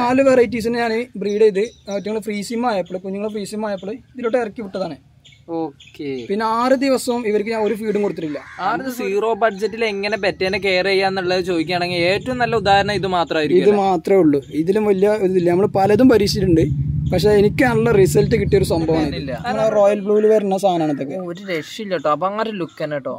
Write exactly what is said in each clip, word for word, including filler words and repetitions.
നാല് വെറൈറ്റീസിനെ ഞാൻ ബ്രീഡ് ചെയ്ത് ഞങ്ങൾ ഫ്രീസിം ആയപ്പോൾ കുഞ്ഞുങ്ങൾ ഫ്രീസിം ആയപ്പോൾ ഇതിലോട്ട് ഇറക്കി വിട്ടതാണ്. ഓക്കെ. പിന്നെ ആറ് ദിവസവും ഇവർക്ക് ഞാൻ ഒരു ഫീഡും കൊടുത്തിട്ടില്ല. ആറ് സീറോ ബഡ്ജറ്റിൽ എങ്ങനെ ബെറ്റേനെ കെയർ ചെയ്യാന്നുള്ളത് ചോദിക്കുകയാണെങ്കിൽ ഏറ്റവും നല്ല ഉദാഹരണം ഇത് മാത്രമായിരിക്കും. ഇത് മാത്രമേ ഉള്ളൂ. ഇതിലും വലിയ ഇതില്ല. നമ്മൾ പലതും പരീക്ഷിച്ചിട്ടുണ്ട്, പക്ഷെ എനിക്ക് നല്ല റിസൾട്ട് കിട്ടിയ ഒരു സംഭവമാണ്. റോയൽ ബ്ലൂവിൽ വരുന്ന സാധനമാണ് ഇതൊക്കെ. ഒരു രക്ഷയില്ല കേട്ടോ. അപ്പൊ അങ്ങനെ ലുക്ക് തന്നെ കേട്ടോ.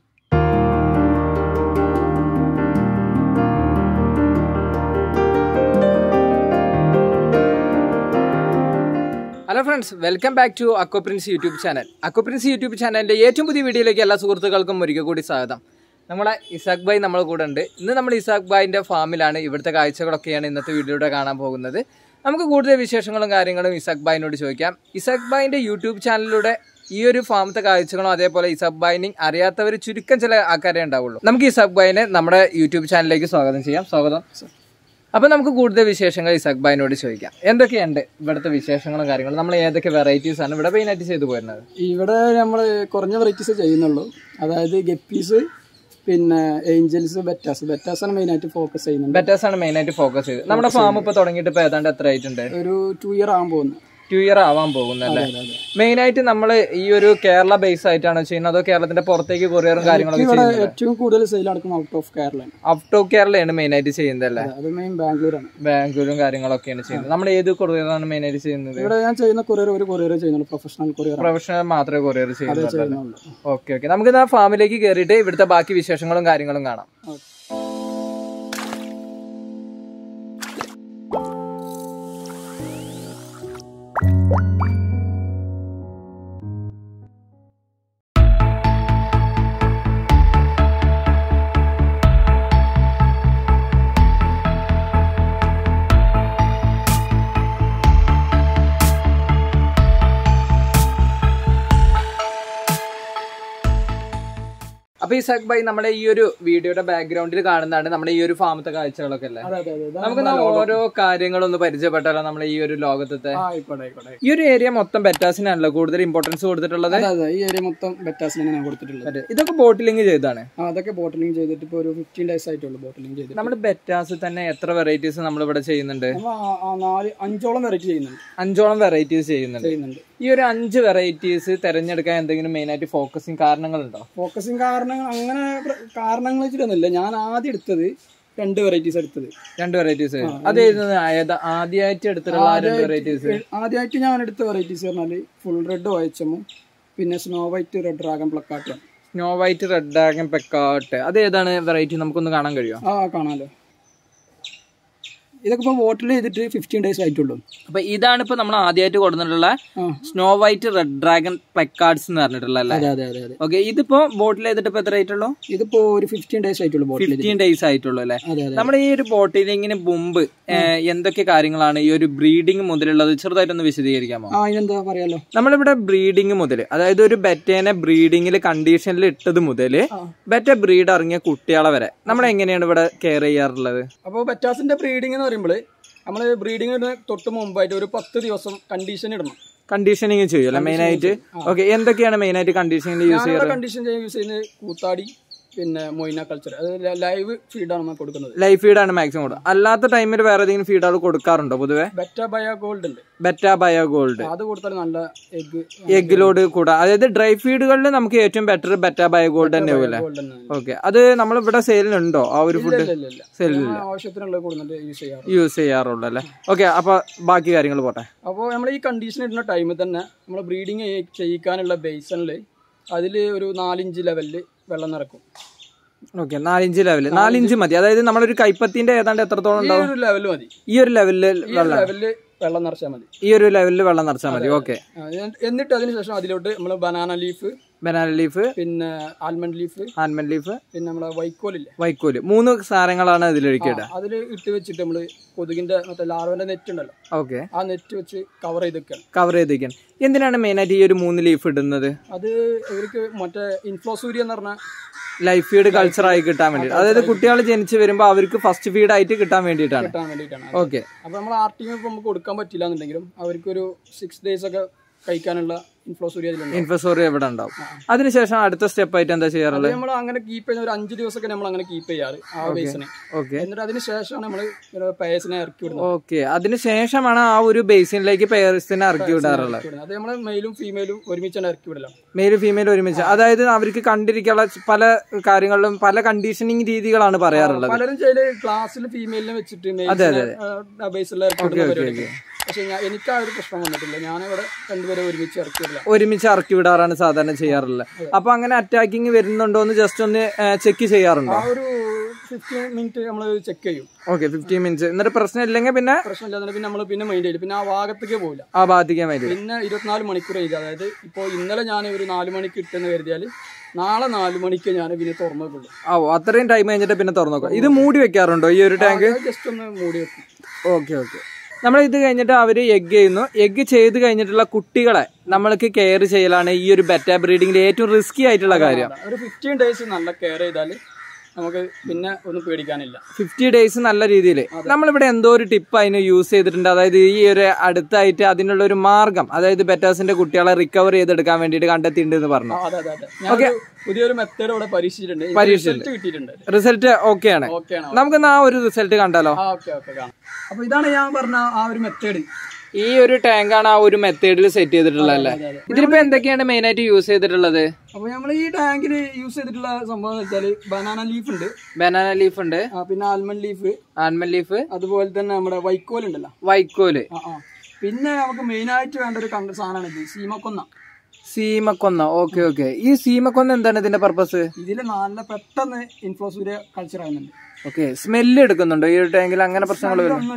Hello friends, welcome back to Aquaprince YouTube channel. Aquaprince YouTube ചാനലിൻ്റെ ഏറ്റവും പുതിയ വീഡിയോയിലേക്ക് എല്ലാ സുഹൃത്തുക്കൾക്കും ഒരിക്കൽ കൂടി സ്വാഗതം. നമ്മളെ ഇസാഖ് ഭായ് നമ്മളെ കൂടെ ഉണ്ട്. ഇന്ന് നമ്മൾ ഇസാഖ് ഭായിൻ്റെ ഫാമിലാണ്. ഇവിടുത്തെ കാഴ്ചകളൊക്കെയാണ് ഇന്നത്തെ വീഡിയോയുടെ കാണാൻ പോകുന്നത്. നമുക്ക് കൂടുതൽ വിശേഷങ്ങളും കാര്യങ്ങളും ഇസാഖ് ഭായിനോട് ചോദിക്കാം. ഇസാഖ് ഭായിൻ്റെ യൂട്യൂബ് ചാനലിലൂടെ ഈ ഒരു ഫാമത്തെ കാഴ്ചകളും അതേപോലെ ഇസാഖ് ഭായിനെ അറിയാത്തവർ ചുരുക്കം ചില ആൾക്കാരെ ഉണ്ടാവുള്ളൂ. നമുക്ക് ഇസാഖ് ഭായിനെ നമ്മുടെ യൂട്യൂബ് ചാനലിലേക്ക് സ്വാഗതം ചെയ്യാം. സ്വാഗതം. അപ്പൊ നമുക്ക് കൂടുതൽ വിശേഷങ്ങൾ ഇസാഖ് ഭായിനോട് ചോദിക്കാം. എന്തൊക്കെയുണ്ട് ഇവിടുത്തെ വിശേഷങ്ങളും കാര്യങ്ങളും? നമ്മൾ ഏതൊക്കെ വെറൈറ്റീസ് ആണ് ഇവിടെ മെയിനായിട്ട് ചെയ്തു പോരുന്നത്? ഇവിടെ നമ്മൾ കുറഞ്ഞ വെറൈറ്റീസ് ചെയ്യുന്നുള്ളൂ. അതായത് ഗപ്പീസ്, പിന്നെ ഏഞ്ചൽസ്, ബെറ്റാസ്. ബെറ്റാസ് ആണ് മെയിനായിട്ട് ഫോക്കസ് ചെയ്യുന്നത്. ബെറ്റാസ് ആണ് മെയിനായിട്ട് ഫോക്കസ് ചെയ്ത്. നമ്മുടെ ഫാം ഇപ്പൊ തുടങ്ങിയിട്ട് ഇപ്പൊ ഏതാണ്ട് എത്ര ആയിട്ടുണ്ട്? ഒരു ടു ഇയർ ആകാൻ പോകുന്നു. ടു ഇയർ ആവാൻ പോകുന്നല്ലേ? മെയിനായിട്ട് നമ്മൾ ഈ ഒരു കേരള ബേസ് ആയിട്ടാണോ ചെയ്യുന്നത്, അതോ കേരളത്തിന്റെ പുറത്തേക്ക് കൊറിയറും കാര്യങ്ങളൊക്കെ ചെയ്യുന്നത്? ഏറ്റവും കൂടുതൽ സെയിൽ നടക്കുന്നത് out of Kerala. Out of കേരളയാണ് മെയിനായിട്ട് ചെയ്യുന്നത് അല്ലേ? ബാംഗ്ലൂരാണ്. ബാംഗ്ലൂരും കാര്യങ്ങളൊക്കെയാണ് ചെയ്യുന്നത്. നമ്മൾ ഏത് കൊറിയറാണ് മെയിനായിട്ട് ചെയ്യുന്നത്? ഇവിടെ ഞാൻ ചെയ്യുന്ന കൊറിയർ ഒരു കൊറിയർ ചെയ്യുന്നുള്ളൂ. Professional courier. പ്രൊഫഷണൽ മാത്രമേ കൊറിയർ ചെയ്യുന്നുള്ളൂ. Okay okay. നമുക്ക് ആ ഫാമിലേക്ക് കയറിയിട്ട് ഇവിടുത്തെ ബാക്കി വിശേഷങ്ങളും കാര്യങ്ങളും കാണാം. അപ്പൊ ഇസാഖ് ഭായ്, നമ്മുടെ ഈ ഒരു വീഡിയോയുടെ ബാക്ക്ഗ്രൗണ്ടിൽ കാണുന്നതാണ് നമ്മുടെ ഈ ഒരു ഫാമത്തെ കാഴ്ചകളൊക്കെ അല്ലേ? നമുക്ക് ഓരോ കാര്യങ്ങളൊന്ന് പരിചയപ്പെട്ടാലോ നമ്മുടെ ഈ ഒരു ലോകത്തെ? ഈ ഒരു ഏരിയ മൊത്തം ബെറ്റാസിനാണല്ലോ കൂടുതൽ ഇമ്പോർട്ടൻസ് കൊടുത്തിട്ടുള്ളത്. ഈ ഏരിയ മൊത്തം ബെറ്റാസിനാണ് കൊടുത്തിട്ടുള്ളത്. ഇതൊക്കെ ബോട്ടിലിംഗ് ചെയ്താണ്? അതൊക്കെ ബോട്ടിലിംഗ് ചെയ്തിട്ട് ഇപ്പൊ ഒരു ഫിഫ്റ്റീൻ ഡേയ്സ് ആയിട്ടുള്ളൂ ബോട്ടിലിംഗ് ചെയ്തിട്ട്. നമ്മുടെ ബെറ്റാസ് തന്നെ എത്ര വെറൈറ്റീസ് നമ്മൾ ഇവിടെ ചെയ്യുന്നുണ്ട്? അഞ്ചോളം വെറൈറ്റി ചെയ്യുന്നുണ്ട്. അഞ്ചോളം വെറൈറ്റീസ് ചെയ്യുന്നുണ്ട്. ഈ ഒരു അഞ്ച് വെറൈറ്റീസ് തെരഞ്ഞെടുക്കാൻ എന്തെങ്കിലും മെയിൻ ആയിട്ട് ഫോക്കസിങ് കാരണങ്ങളുണ്ടോ? ഫോക്കസിങ് കാരണങ്ങൾ അങ്ങനെ കാരണങ്ങൾ വെച്ചിട്ടൊന്നുമില്ല. ഞാൻ ആദ്യം എടുത്തത് രണ്ട് വെറൈറ്റീസ് എടുത്തത് രണ്ട് വെറൈറ്റീസ് അത് ആദ്യമായിട്ട് എടുത്തിട്ടുള്ള വെറൈറ്റീസ് ആദ്യമായിട്ട് ഞാൻ എടുത്ത വെറൈറ്റീസ് പറഞ്ഞാല് ഫുൾ റെഡ് വൈച്ചമും പിന്നെ സ്നോ വൈറ്റ് റെഡ് ഡ്രാഗൺ പ്ലക്കാട്ടും. Snow white red dragon plakat അത് ഏതാണ് വെറൈറ്റി? നമുക്കൊന്ന് കാണാൻ കഴിയുമോ? ആ കാണാലോ. ഇതൊക്കെ ഇപ്പൊ ബോട്ടിൽ ചെയ്തിട്ട് ഫിഫ്റ്റീൻ ഡേയ്സ് ആയിട്ടുള്ളൂ. അപ്പൊ ഇതാണ് ഇപ്പൊ നമ്മൾ ആദ്യമായിട്ട് കൊടുത്തിട്ടുള്ള snow white red dragon plakats എന്ന് പറഞ്ഞിട്ടുള്ള. ഓക്കെ. ഇതിപ്പോ ബോട്ടിൽ ചെയ്തിട്ട് ഇപ്പൊ എത്ര ആയിട്ടുള്ളൂ? ഇതിപ്പോ ഒരു ഫിഫ്റ്റീൻ ഡേയ്സ് ആയിട്ടുള്ളൂ. ഫിഫ്റ്റീൻ ഡേയ്സ് ആയിട്ടുള്ളൂ അല്ലെ? നമ്മുടെ ഈ ഒരു ബോട്ടിലിങ്ങിന് മുമ്പ് എന്തൊക്കെ കാര്യങ്ങളാണ് ഈ ഒരു ബ്രീഡിംഗ് മുതലുള്ളത്? ചെറുതായിട്ടൊന്ന് വിശദീകരിക്കാമോ? ആ എന്താ പറയാലോ. നമ്മളിവിടെ ബ്രീഡിംഗ് മുതൽ, അതായത് ഒരു ബെറ്റേനെ ബ്രീഡിംഗിൽ കണ്ടീഷനിൽ ഇട്ടത് മുതല് ബെറ്റ ബ്രീഡ് ഇറങ്ങിയ കുട്ടികളെ വരെ നമ്മൾ എങ്ങനെയാണ് ഇവിടെ കെയർ ചെയ്യാറുള്ളത്? അപ്പൊ ബെറ്റാസിന്റെ ബ്രീഡിംഗ് എന്ന് പറയുമ്പോൾ നമ്മള് ബ്രീഡിങ്ങിന് തൊട്ട് മുമ്പായിട്ട് ഒരു പത്ത് ദിവസം കണ്ടീഷൻ ഇടണം. കണ്ടീഷനിങ് ചെയ്യൂല മെയിൻ ആയിട്ട്? ഓക്കെ. എന്തൊക്കെയാണ് മെയിൻ ആയിട്ട് കണ്ടീഷനിങ് യൂസ് ചെയ്യുന്നത്? കണ്ടീഷൻ യൂസ് ചെയ്യുന്നത് കൂത്താടി, പിന്നെ മൊയ്ന കൾച്ചർ. അത് ലൈവ് ഫീഡാണ് നമ്മൾ കൊടുക്കുന്നത്. ലൈവ് ഫീഡാണ് മാക്സിമം കൊടുക്കുക. അല്ലാത്ത ടൈമിൽ വേറെ ഏതെങ്കിലും ഫീഡുകൾ കൊടുക്കാറുണ്ടോ പൊതുവെ? ബെറ്റ ബയോ ഗോൾഡ് ഉണ്ട്. ബെറ്റ ബയോ ഗോൾഡ് അത് കൊടുത്താൽ നല്ല എഗ് എഗ് ലോഡ് കൂടാ. അതായത് ഡ്രൈ ഫീഡുകളിൽ നമുക്ക് ഏറ്റവും ബെറ്റർ ബെറ്റ ബയോ ഗോൾഡ് തന്നെ ആവില്ലേ? ഓക്കെ. അത് നമ്മൾ ഇവിടെ സെയിലിനുണ്ടോ ആ ഒരു ഫുഡ്? സെയിലില്ല, ആവശ്യത്തിനുള്ള യൂസ് ചെയ്യാറുള്ളൂ അല്ലേ? ഓക്കെ. അപ്പൊ ബാക്കി കാര്യങ്ങൾ പോട്ടെ. അപ്പോൾ നമ്മൾ ഈ കണ്ടീഷൻ ഇടുന്ന ടൈമിൽ തന്നെ നമ്മൾ ബ്രീഡിങ് ചെയ്യിക്കാനുള്ള ബേസണിൽ അതിൽ ഒരു നാലിഞ്ച് ലെവലിൽ വെള്ളം നിറക്കും. ഓക്കെ. നാലിഞ്ച് ലെവല്. നാലിഞ്ച് മതി. അതായത് നമ്മളൊരു കൈപ്പത്തിന്റെ ഏതാണ്ട് എത്രത്തോളം ഉണ്ടാവും? ലെവല് മതി. ഈ ഒരു ലെവലില് ലെവലില് വെള്ളം നിറച്ചാൽ മതി. ഈ ഒരു ലെവലിൽ വെള്ളം നിറച്ചാൽ മതി. ഓക്കെ. എന്നിട്ട് അതിനുശേഷം അതിലോട്ട് നമ്മള് ബനാന ലീഫ്, ബനാന ലീഫ്, പിന്നെ ആൽമണ്ട് ലീഫ്, ആൽമണ്ട് ലീഫ്, പിന്നെ നമ്മളെ വൈക്കോലില്ലേ, വൈക്കോല്, മൂന്ന് സാധനങ്ങളാണ് അതിലൊഴിക്കുക. അതിൽ ഇട്ട് വെച്ചിട്ട് നമ്മള് കൊതുകിന്റെ മറ്റേ ലാർവന്റെ നെറ്റ് ഉണ്ടല്ലോ, ഓക്കെ, ആ നെറ്റ് വെച്ച് കവർ ചെയ്തിരിക്കണം. കവർ ചെയ്തിരിക്കണം. എന്തിനാണ് മെയിൻ ആയിട്ട് ഈ ഒരു മൂന്ന് ലീഫ് ഇടുന്നത്? അത് ഇവർക്ക് മറ്റേ ഇൻഫ്ലോസൂരി എന്ന് പറഞ്ഞ ലൈഫ് ഫീഡ് കൾച്ചർ ആയി കിട്ടാൻ വേണ്ടി, അതായത് കുട്ടികൾ ജനിച്ചു വരുമ്പോൾ അവർക്ക് ഫസ്റ്റ് ഫീഡ് ആയിട്ട് കിട്ടാൻ വേണ്ടിയിട്ടാണ്. കിട്ടാൻ വേണ്ടിയിട്ടാണ്. ഓക്കെ. അപ്പൊ നമ്മൾ ആർട്ടിങ് നമുക്ക് കൊടുക്കാൻ പറ്റില്ല എന്നുണ്ടെങ്കിലും അവർക്കൊരു സിക്സ് ഡേയ്സ് ഒക്കെ കഴിക്കാനുള്ള ഇൻഫ്ലോസൂരിയ ഇൻഫ്ലോസൂരിയ ഇവിടെ ഉണ്ടാവും. അതിനുശേഷം അടുത്ത സ്റ്റെപ്പ് ആയിട്ട് എന്താ ചെയ്യാറുള്ളത്? നമ്മൾ അങ്ങനെ കീപ്പ് ചെയ്യുന്ന ഒരു അഞ്ച് ദിവസമൊക്കെ നമ്മൾ അങ്ങനെ കീപ്പ് ചെയ്യാറ് ആ ബേസിനെ. എന്നിട്ട് അതിന് ശേഷമാണ് നമ്മൾ പേഴ്സിനെ ഇറക്കി വിടുന്നത്. ഓക്കെ, അതിനുശേഷമാണ് ആ ഒരു ബേസിനിലേക്ക് പേഴ്സിനെ ഇറക്കി വിടാറുള്ളത്. അത് നമ്മൾ മെയിലും ഫീമെയിലും ഒരുമിച്ചാണ് ഇറക്കി വിടലാണ്. മെയിലും ഫീമെയിലും ഒരുമിച്ച്, അതായത് അവർക്ക് കണ്ടിരിക്കാനുള്ള പല കാര്യങ്ങളിലും പല കണ്ടീഷനിങ് രീതികളാണ് പറയാറുള്ളത്. പലരും ചെയ്ത് ക്ലാസ്സിൽ ഫീമെയിലിനെ വെച്ചിട്ട് ബേസിൽ ഇറക്കി വിടുന്നത്. പക്ഷെ എനിക്ക് ആ ഒരു പ്രശ്നം വന്നിട്ടില്ല. ഞാനിവിടെ രണ്ടുപേരെ ഒരുമിച്ച് ഇറക്കി വിടില്ല, ഒരുമിച്ച് ഇറക്കി വിടാറാണ് സാധാരണ ചെയ്യാറുള്ളത്. അപ്പൊ അങ്ങനെ അറ്റാക്കിങ് വരുന്നുണ്ടോ എന്ന് ജസ്റ്റ് ഒന്ന് ചെക്ക് ചെയ്യാറുണ്ടോ? ആ ഒരു ഫിഫ്റ്റീൻ മിനിറ്റ് നമ്മൾ ചെക്ക് ചെയ്യും. Okay, fifteen minutes. എന്നിട്ട് പ്രശ്നം ഇല്ലെങ്കിൽ പിന്നെ പ്രശ്നമില്ല, പിന്നെ നമ്മൾ പിന്നെ മൈൻഡ് ചെയ്യില്ല, പിന്നെ ആ ഭാഗത്തേക്ക് പോകില്ല, ആ ഭാഗത്തേക്ക് മൈൻഡ്. പിന്നെ ഇരുപത്തിനാല് മണിക്കൂർ ചെയ്ത്, അതായത് ഇപ്പോൾ ഇന്നലെ ഞാൻ ഒരു നാല് മണിക്ക് ഇട്ടെന്ന് കരുതിയാൽ നാളെ നാല് മണിക്ക് ഞാൻ പിന്നെ തുറന്നു നോക്കുള്ളൂ. ഓ, അത്രയും ടൈം കഴിഞ്ഞിട്ട് പിന്നെ തുറന്നു നോക്കാം. ഇത് മൂടി വെക്കാറുണ്ടോ ഈ ഒരു ടാങ്ക്? ജസ്റ്റ് ഒന്ന് മൂടി വെക്കും. Okay okay. നമ്മൾ ഇത് കഴിഞ്ഞിട്ട് അവര് എഗ് ചെയ്യുന്നു. എഗ് ചെയ്ത് കഴിഞ്ഞിട്ടുള്ള കുട്ടികളെ നമ്മൾക്ക് കെയർ ചെയ്യലാണ് ഈ ഒരു ബെറ്റ ബ്രീഡിംഗിൽ ഏറ്റവും റിസ്കി ആയിട്ടുള്ള കാര്യം. ഒരു ഫിഫ്റ്റീൻ ഡേയ്സ് നല്ല കെയർ ചെയ്താൽ നമുക്ക് പിന്നെ ഒന്നും പേടിക്കാനില്ല. ഫിഫ്റ്റി ഡേയ്സ് നല്ല രീതിയിൽ നമ്മളിവിടെ എന്തോ ഒരു ടിപ്പ് അതിന് യൂസ് ചെയ്തിട്ടുണ്ട്. അതായത് ഈ ഒരു അടുത്തായിട്ട് അതിനുള്ള ഒരു മാർഗം, അതായത് ബെറ്റാസിന്റെ കുട്ടികളെ റിക്കവർ ചെയ്തെടുക്കാൻ വേണ്ടിയിട്ട് കണ്ടെത്തിയിട്ടുണ്ട് എന്ന് പറഞ്ഞു. ഓക്കെ, പുതിയൊരു മെത്തേഡ് ഇവിടെ പരീക്ഷിച്ചിട്ടുണ്ട്. പരീക്ഷിച്ചിട്ടുണ്ട്, റിസൾട്ട് ഓക്കെ ആണ്. നമുക്ക് ആ ഒരു റിസൾട്ട് കണ്ടാലോ? അപ്പൊ ഇതാണ് ഞാൻ പറഞ്ഞ ആ ഒരു മെത്തേഡ്. ഈ ഒരു ടാങ്കാണ് ആ ഒരു മെത്തേഡിൽ സെറ്റ് ചെയ്തിട്ടുള്ളത് അല്ലേ? ഇതിലിപ്പോ എന്തൊക്കെയാണ് മെയിൻ ആയിട്ട് യൂസ് ചെയ്തിട്ടുള്ളത്? അപ്പൊ നമ്മൾ ഈ ടാങ്കിൽ യൂസ് ചെയ്തിട്ടുള്ള സംഭവം എന്ന് വെച്ചാല് ബനാന ലീഫ് ഉണ്ട്, ബനാന ലീഫ് ഉണ്ട്, പിന്നെ ആൽമണ്ട് ലീഫ്, ആൽമണ്ട് ലീഫ്, അതുപോലെ തന്നെ നമ്മുടെ വൈക്കോൽ ഉണ്ടല്ലോ, വൈക്കോല്. പിന്നെ നമുക്ക് മെയിൻ ആയിട്ട് വേണ്ട ഒരു കണ്ട സാധനമാണ് ഇത് സീമക്കൊന്ന. സീമക്കൊന്ന, ഓക്കെ ഓക്കെ. ഈ സീമക്കൊന്ന എന്താണ് ഇതിന്റെ പർപ്പസ്? ഇതില് നല്ല പെട്ടെന്ന് ഇൻഫ്ലോസൂരിയ കൾച്ചർ ആകുന്നുണ്ട്. ഓക്കെ, സ്മെല്ല് എടുക്കുന്നുണ്ടോ ഈ ഒരു ടാങ്കിൽ? അങ്ങനെ പ്രശ്നങ്ങൾ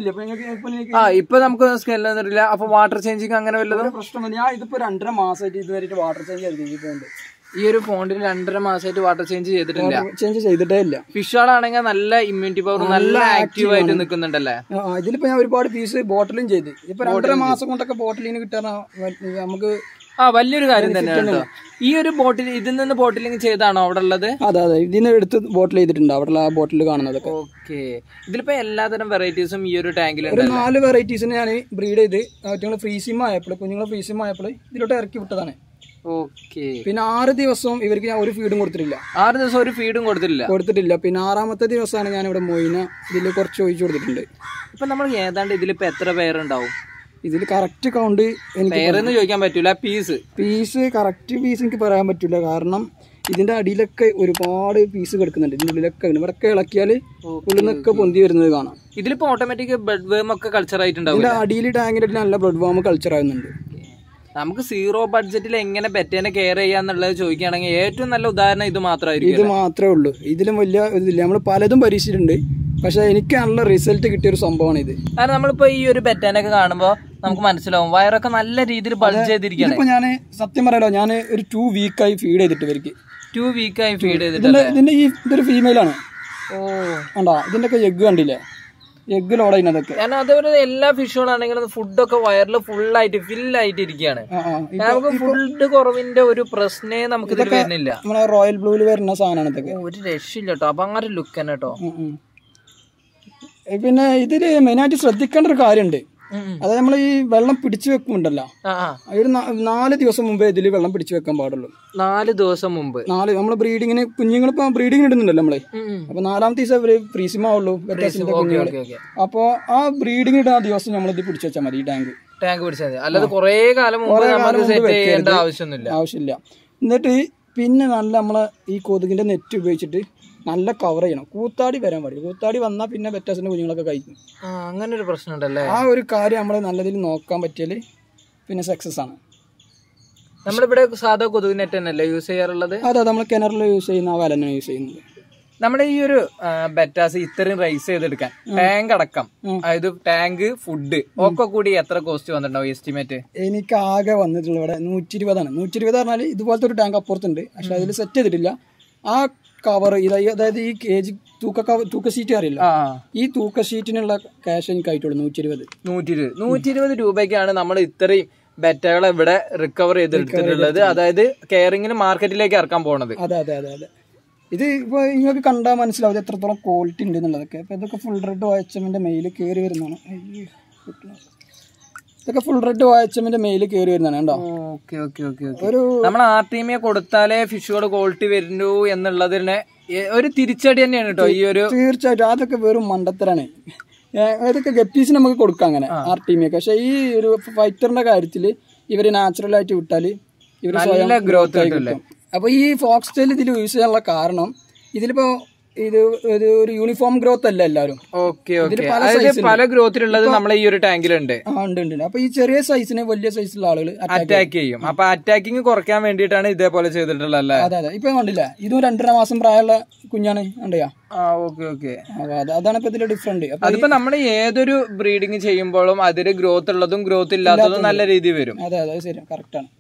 ആ ഇപ്പൊ നമുക്ക് സ്മെല്ല് വന്നിട്ടില്ല. അപ്പൊ വാട്ടർ ചേഞ്ചിങ് അങ്ങനെ വല്ലതും പ്രശ്നമില്ല. ഞാൻ ഇതിപ്പോ രണ്ടര മാസമായിട്ട് ഇതുവരെ വാട്ടർ ചേഞ്ച് ചെയ്തിട്ടുണ്ട്. ഈ ഒരു ഫോണ്ടിൽ രണ്ടര മാസമായിട്ട് വാട്ടർ ചേഞ്ച് ചെയ്തിട്ടില്ല, ചേഞ്ച് ചെയ്തിട്ടേ ഇല്ല. ഫിഷുകളാണെങ്കിൽ നല്ല ഇമ്മ്യൂണിറ്റി പവർ നല്ല ആക്റ്റീവ് ആയിട്ട് നിൽക്കുന്നുണ്ടല്ലേ. ഇതിലിപ്പോ ഞാൻ ഒരുപാട് പീസ് ബോട്ടിലും ചെയ്ത് ഇപ്പൊ രണ്ടര മാസം കൊണ്ടൊക്കെ ബോട്ടിലിന് കിട്ടാൻ നമുക്ക് ആ വലിയൊരു കാര്യം തന്നെയാണ്. ഈ ഒരു ബോട്ടിൽ ഇതിൽ നിന്ന് ബോട്ടിലിംഗ് ചെയ്താണോ അവിടെ ഉള്ളത്? അതെ അതെ, ഇതിന് എടുത്ത് ബോട്ടിൽ ചെയ്തിട്ടുണ്ട് അവിടെ ആ ബോട്ടിൽ കാണുന്നതൊക്കെ. ഓക്കെ, ഇതിലിപ്പോ എല്ലാതരം വെറൈറ്റീസും ഈ ഒരു ടാങ്കിൽ ഒരു നാല് വെറൈറ്റീസിന് ഞാൻ ബ്രീഡ് ചെയ്ത് കുഞ്ഞുങ്ങൾ ഫ്രീസിം ആയപ്പോൾ കുഞ്ഞുങ്ങൾ ഫ്രീസിം ആയപ്പോൾ ഇതിലോട്ട് ഇറക്കി വിട്ടതാണ്. ഓക്കെ, പിന്നെ ആറ് ദിവസവും ഇവർക്ക് ഞാൻ ഒരു ഫീഡും കൊടുത്തിട്ടില്ല. ആറ് ദിവസം ഒരു ഫീഡും കൊടുത്തിട്ടില്ല കൊടുത്തിട്ടില്ല പിന്നെ ആറാമത്തെ ദിവസമാണ് ഞാൻ ഇവിടെ മൊയിന ഇതിൽ കുറച്ച് ഒഴിച്ചു കൊടുത്തിട്ടുണ്ട്. ഇപ്പൊ നമ്മൾ ഏതാണ്ട് ഇതിലിപ്പോ എത്ര പേരുണ്ടാവും? ഇതിൽ കറക്റ്റ് കൗണ്ട് പേരെന്ന് ചോദിക്കാൻ പറ്റൂല, പീസ് പീസ് കറക്റ്റ് പീസ് എനിക്ക് പറയാൻ പറ്റില്ല. കാരണം ഇതിന്റെ അടിയിലൊക്കെ ഒരുപാട് പീസ് കിടക്കുന്നുണ്ട്. ഇതിന്റെ ഉള്ളിലൊക്കെ ഇവിടൊക്കെ ഇളക്കിയാൽ ഉള്ളിൽ നിന്നൊക്കെ പൊന്തി വരുന്നത് കാണാം. ഇതിലിപ്പോ ഓട്ടോമാറ്റിക് ബ്ലഡ് വേം ഒക്കെ കൾച്ചർ ആയിട്ടുണ്ടാവും. ഇതിന്റെ അടിയിൽ ടാങ്കിന്റെ നല്ല ബ്ലഡ് വേം കൾച്ചർ ആകുന്നുണ്ട്. നമുക്ക് സീറോ ബഡ്ജറ്റിൽ എങ്ങനെ പെറ്റേനെ കെയർ ചെയ്യാന്നുള്ളത് ചോദിക്കുകയാണെങ്കിൽ ഏറ്റവും നല്ല ഉദാഹരണം ഇത് മാത്രമായിരിക്കും. ഇത് മാത്രമേ ഉള്ളൂ. ഇതിലും വലിയ ഇതില്ല. നമ്മൾ പലതും പരീക്ഷിച്ചിട്ടുണ്ട്, പക്ഷെ എനിക്ക് നല്ല റിസൾട്ട് കിട്ടിയ ഒരു സംഭവമാണ് ഇത്. കാരണം നമ്മളിപ്പോ ഈ ഒരു പെറ്റേനൊക്കെ കാണുമ്പോൾ നമുക്ക് മനസ്സിലാവും വയറൊക്കെ നല്ല രീതിയിൽ ബൾജ് ചെയ്തിരിക്കുകയാണ്. ഇപ്പൊ ഞാൻ സത്യം പറയാലോ, ഞാൻ ഒരു ടു വീക്കായി ഫീഡ് ചെയ്തിട്ട് ഇവർക്ക് ടു വീക്കായി ഫീഡ് ചെയ്തിട്ട് ഇതിന്റെ ഈ ഇതൊരു ഫീമെയിലാണ്. ഓ കണ്ടോ, ഇതിന്റെ ഒക്കെ എഗ് കണ്ടില്ലേ, എഗ് ലോഡ് ചെയ്യുന്നതൊക്കെ. കാരണം അതേപോലെ എല്ലാ ഫിഷുകളാണെങ്കിലും ഫുഡൊക്കെ വയറിൽ ഫുള്ളായിട്ട് ഫില്ലായിട്ട് ഇരിക്കുകയാണ്. നമുക്ക് ഫുഡ് കുറവിന്റെ ഒരു പ്രശ്നേ നമുക്ക് ഇതിൽ വരുന്നില്ല. നമ്മളെ റോയൽ ബ്ലൂവിൽ വരുന്ന സാധനമാണ് ഇതൊക്കെ. ഒരു രക്ഷയില്ല കേട്ടോ. അപ്പൊ അങ്ങനെ ലുക്ക് തന്നെ കേട്ടോ. പിന്നെ ഇതില് മെയിനായിട്ട് ശ്രദ്ധിക്കേണ്ട ഒരു കാര്യമുണ്ട്. അതായത് നമ്മൾ ഈ വെള്ളം പിടിച്ചു വെക്കുന്നുണ്ടല്ലോ, ഒരു നാല് ദിവസം മുമ്പേ ഇതിൽ വെള്ളം പിടിച്ചു വെക്കാൻ പാടുള്ളൂ. നാല് ദിവസം മുമ്പ് നാല് നമ്മള് ബ്രീഡിങ്ങിന് കുഞ്ഞുങ്ങളിപ്പോ ബ്രീഡിങ്ങിന് ഇടുന്നുണ്ടല്ലോ നമ്മള്. അപ്പൊ നാലാമത്തെ ദിവസം അവര് ഫ്രീസിമാവുള്ളൂ കുഞ്ഞുങ്ങള്. അപ്പൊ ആ ബ്രീഡിങ്ങിന് ഇടുന്ന ദിവസം നമ്മളിത് പിടിച്ചു വെച്ചാൽ മതി. ഈ ടാങ്ക് ടാങ്ക് പിടിച്ചാൽ മതി, അല്ലാതെ കുറെ കാലം ആവശ്യമില്ല ആവശ്യമില്ല. എന്നിട്ട് പിന്നെ നല്ല നമ്മളെ ഈ കൊതുകിന്റെ നെറ്റ് ഉപയോഗിച്ചിട്ട് നല്ല കവർ ചെയ്യണം. കൂത്താടി വരാൻ പാടില്ല. കൂത്താടി വന്നാൽ പിന്നെ ബെറ്റാസിന്റെ കുഞ്ഞുങ്ങളൊക്കെ കഴിക്കും. അങ്ങനെ ഒരു പ്രശ്നം ഉണ്ടല്ലേ. ആ ഒരു കാര്യം നമ്മൾ നല്ലതിൽ നോക്കാൻ പറ്റിയാല് പിന്നെ സക്സസ് ആണ്. നമ്മളിവിടെ സാധാ കൊതുക് നെറ്റ് തന്നെയല്ലേ യൂസ് ചെയ്യാറുള്ളത്? അതെ, നമ്മൾ കിണറിൽ യൂസ് ചെയ്യുന്ന ആ വല തന്നെ യൂസ് ചെയ്യുന്നത്. നമ്മുടെ ഈ ഒരു ബെറ്റാസ് ഇത്രയും റൈസ് ചെയ്തെടുക്കാൻ ടാങ്ക് അടക്കം, അതായത് ടാങ്ക് ഫുഡ് ഒക്കെ കൂടി എത്ര കോസ്റ്റ് വന്നിട്ടുണ്ടാവും എസ്റ്റിമേറ്റ്? എനിക്ക് ആകെ വന്നിട്ടുള്ള ഇവിടെ നൂറ്റി ഇരുപതാണ്. നൂറ്റി ഇരുപത് പറഞ്ഞാൽ ഇതുപോലത്തെ ഒരു ടാങ്ക് അപ്പുറത്തുണ്ട്, പക്ഷെ അതിൽ സെറ്റ് ചെയ്തിട്ടില്ല. ആ കവർ ഇതായി, അതായത് ഈ കേജ് തൂക്ക തൂക്ക ഷീറ്റ് അറിയില്ല, ഈ തൂക്ക ഷീറ്റിനുള്ള ക്യാഷ് എനിക്ക് ആയിട്ടുള്ളൂ നൂറ്റി ഇരുപത് നൂറ്റി ഇരുപത് നൂറ്റി ഇരുപത് രൂപയ്ക്കാണ് നമ്മൾ ഇത്രയും ബെറ്റകളെ ഇവിടെ റിക്കവർ ചെയ്തെടുത്തിട്ടുള്ളത്. അതായത് കെയറിങ്ങിന് മാർക്കറ്റിലേക്ക് ഇറക്കാൻ പോണത്. അതെ അതെ അതെ അതെ ഇത് ഇപ്പൊ നിങ്ങൾക്ക് കണ്ടാൽ മനസ്സിലാവും എത്രത്തോളം ക്വാളിറ്റി ഉണ്ട് എന്നുള്ളതൊക്കെ. അപ്പൊ ഇതൊക്കെ ഫുൾ റെഡ് വാച്ചമിന്റെ മെയിൽ കയറി വരുന്നതാണ്. ഇതൊക്കെ ഫുൾ റെഡ് വായച്ചമിന്റെ മെയില് കയറി വരുന്നതാണ് കേട്ടോ. Okay okay okay okay. ഒരു നമ്മൾ ആർട്ടിമിയെ കൊടുത്താലേ ഫിഷുകൾ ക്വാളിറ്റി വരുന്നു എന്നുള്ളതിന് ഒരു തിരിച്ചടി തന്നെയാണ് കേട്ടോ ഈ ഒരു. തീർച്ചയായിട്ടും അതൊക്കെ വെറും മണ്ടത്തരാണ്. അതൊക്കെ ഗപ്പീസിന് നമുക്ക് കൊടുക്കാം അങ്ങനെ ആർട്ടിമിയൊക്കെ. പക്ഷെ ഈ ഒരു ഫൈറ്ററിന്റെ കാര്യത്തില് ഇവര് നാച്ചുറൽ ആയിട്ട് വിട്ടാല് ഇവര് നല്ല ഗ്രോത്ത് കിട്ടും. അപ്പൊ ഈ ഫോക്സ് ടെയിൽ ഇതിൽ യൂസ് ചെയ്യാനുള്ള കാരണം ഇതിലിപ്പോ ഇത് ഒരു യൂണിഫോം ഗ്രോത്ത് അല്ല എല്ലാവരും. Okay okay. പല ഗ്രോത്തിലുള്ളത് നമ്മളെ ഈ ഒരു ടാങ്കിലുണ്ട്. ഉണ്ട് ഉണ്ട്. അപ്പൊ ഈ ചെറിയ സൈസിന് വലിയ സൈസിലുള്ള ആളുകൾ അറ്റാക്ക് ചെയ്യും. അപ്പൊ അറ്റാക്കിങ് കുറയ്ക്കാൻ വേണ്ടിയിട്ടാണ് ഇതേപോലെ ചെയ്തിട്ടുള്ളത്. അതെ അതെ. ഇപ്പൊ കണ്ടില്ല, ഇതും രണ്ടര മാസം പ്രായമുള്ള കുഞ്ഞാണ് കണ്ടിയാ. Okay okay. അതാണ് ഇപ്പൊ ഇതിന്റെ ഡിഫറന്റ്. അതിപ്പോ നമ്മൾ ഏതൊരു ബ്രീഡിങ് ചെയ്യുമ്പോഴും അതിൽ ഗ്രോത്ത് ഉള്ളതും ഗ്രോത്ത് ഇല്ലാത്തതും നല്ല രീതിയിൽ വരും. അതെ അതെ ശരി, കറക്റ്റ് ആണ്.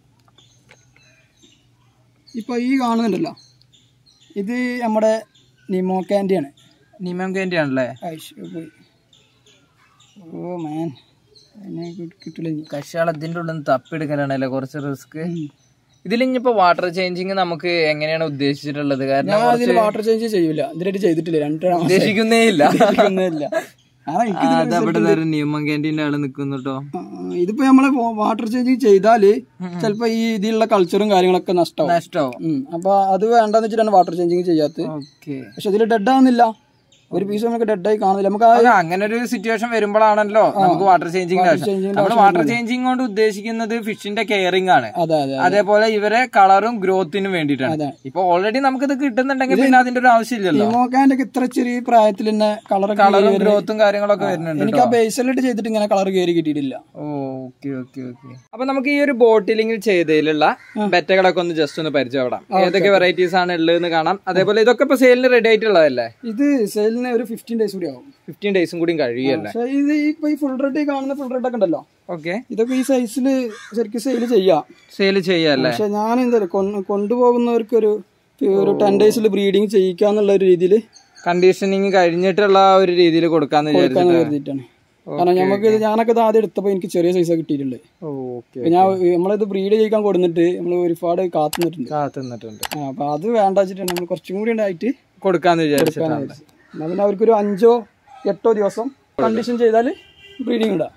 ഇപ്പൊ ഈ കാണുന്നുണ്ടല്ലോ, ഇത് നമ്മുടെ നിമോ കാൻഡി ആണ്. നിമോ കാൻഡി ആണല്ലേ? ഓ മാൻ, കിട്ടില്ല. കശാൾ അതിന്റെ ഉള്ളിൽ നിന്ന് തപ്പിയെടുക്കാനാണല്ലേ കുറച്ച് റിസ്ക്. ഇതിലിപ്പോ വാട്ടർ ചേഞ്ചിങ് നമുക്ക് എങ്ങനെയാണ് ഉദ്ദേശിച്ചിട്ടുള്ളത്? കാരണം വാട്ടർ ചേഞ്ച് ചെയ്യൂല, ഇതിലായിട്ട് ചെയ്തിട്ടില്ല, രണ്ടര ഉദ്ദേശിക്കുന്നേ ഇല്ല. നിയമം ക്യാൻറ്റീൻ്റെ ആള് നിൽക്കുന്നു കേട്ടോ. ഇതിപ്പോ നമ്മള് വാട്ടർ ചേഞ്ചിങ് ചെയ്താല് ചിലപ്പോ ഈ ഇതിലുള്ള കൾച്ചറും കാര്യങ്ങളൊക്കെ നഷ്ടമാവും നഷ്ടമാവും അപ്പൊ അത് വേണ്ടെന്ന് വെച്ചിട്ടാണ് വാട്ടർ ചേഞ്ചിങ് ചെയ്യാത്തത്. പക്ഷെ ഇതിൽ ഡെഡ് ആവുന്നില്ല, ഒരു പീസ് നമുക്ക് ഡെഡ് ആയി കാണുന്നില്ല. നമുക്ക് അങ്ങനെ ഒരു സിറ്റുവേഷൻ വരുമ്പോഴാണല്ലോ നമുക്ക് വാട്ടർ ചേഞ്ചിങ് നമ്മൾ വാട്ടർ ചേഞ്ചിങ് കൊണ്ട് ഉദ്ദേശിക്കുന്നത് ഫിഷിന്റെ കെയറിംഗ് ആണ്. അതേപോലെ ഇവരെ കളറും ഗ്രോത്തിനും വേണ്ടിയിട്ടാണ്. ഇപ്പൊ ഓൾറെഡി നമുക്ക് ഇത് കിട്ടുന്നുണ്ടെങ്കിൽ പിന്നെ അതിന്റെ ഒരു ആവശ്യമില്ലല്ലോ. നിമോക്കാന്റെ ഇത്ര ചെറിയ പ്രായത്തിൽ തന്നെ കളർ കളറും ഗ്രോത്തും കാര്യങ്ങളൊക്കെ വരുന്നുണ്ട്. എനിക്ക് ആ ബേസിലിട്ട് ചെയ്തിട്ട് ഇങ്ങനെ കളർ കയറി കിട്ടിയിട്ടില്ല. Okay okay okay. അപ്പൊ നമുക്ക് ഈ ഒരു ബോട്ടിലിംഗ് ചെയ്തതിലുള്ള ബെറ്റകളൊക്കെ ഒന്ന് ജസ്റ്റ് ഒന്ന് പരിചയപ്പെടാം. ഏതൊക്കെ വെറൈറ്റീസ് ആണ് ഉള്ളതെന്ന് കാണാം. അതേപോലെ ഇതൊക്കെ ഇപ്പൊ സെയിലിന് റെഡി ആയിട്ടുള്ളതല്ലേ? ഇത് സെയിലിന് ഒരു ഫിഫ്റ്റീൻ ഡേയ്സ് കൂടി ആവും. ഫിഫ്റ്റീൻ ഡേയ്സും കൂടി കഴിയല്ലേ? ഇത് ഇപ്പൊ ഈ ഫുൾ റെഡ് കാണുന്ന ഫുൾ റെഡ് ഒക്കെ ഉണ്ടല്ലോ, ഓക്കെ, ഇതൊക്കെ ഈ സൈസില് ശരിക്കും സെയിൽ ചെയ്യാം സെയിൽ ചെയ്യാല്ലേ. പക്ഷെ ഞാൻ എന്താ കൊണ്ടുപോകുന്നവർക്ക് ഒരു ഒരു ടെൻ ഡേയ്സിൽ ബ്രീഡിങ് ചെയ്യിക്കാന്നുള്ള ഒരു രീതിയിൽ കണ്ടീഷനിങ് കഴിഞ്ഞിട്ടുള്ള ഒരു രീതിയിൽ കൊടുക്കാന്ന് കരുതിയിട്ടാണ്. കാരണം നമുക്ക് ഞാനൊക്കെ ഇത് ആദ്യം എടുത്തപ്പോ എനിക്ക് ചെറിയ സൈസ് കിട്ടിയിട്ടുണ്ട്. ഞാൻ നമ്മളിത് ബ്രീഡ് ചെയ്യിക്കാൻ കൊടുത്തിട്ട് നമ്മൾ ഒരുപാട് കാത്തുനിന്നിട്ടുണ്ട് കാത്തുനിന്നിട്ടുണ്ട് അപ്പൊ അത് വേണ്ട വെച്ചിട്ടാണ് നമ്മൾ കുറച്ചും കൂടി ഉണ്ടായിട്ട് കൊടുക്കാന്ന് വിചാരിച്ചിട്ടാണ്. അതിന് അവർക്കൊരു അഞ്ചോ എട്ടോ ദിവസം കണ്ടീഷൻ ചെയ്താൽ ബ്രീഡിങ് ഇടാം.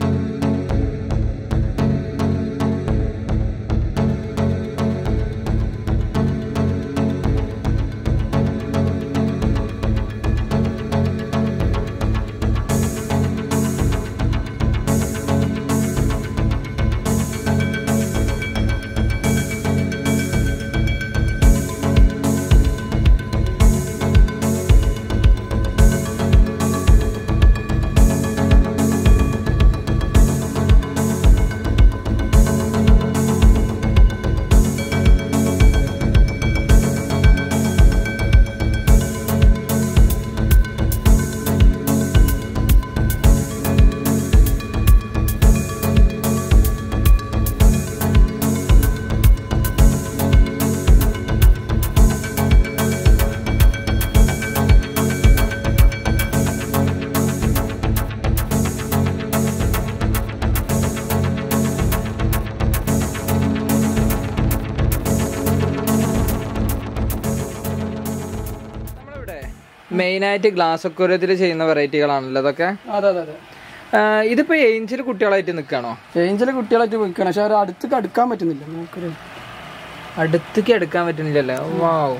മെയിനായിട്ട് ഗ്ലാസ് അക്വേറിയത്തിൽ ചെയ്യുന്ന വെറൈറ്റികളാണല്ലോ ഇതൊക്കെ. അതെ അതെ അതെ. ഇതിപ്പോ ഏഞ്ചൽ കുട്ടികളായിട്ട് നിൽക്കണോ? ഏഞ്ചൽ കുട്ടികളായിട്ട് നിൽക്കണം, പക്ഷെ അവർ അടുത്തേക്ക് അടുക്കാൻ പറ്റുന്നില്ല. നമുക്കൊരു അടുത്തേക്ക് എടുക്കാൻ പറ്റുന്നില്ലല്ലേ? വാവ്,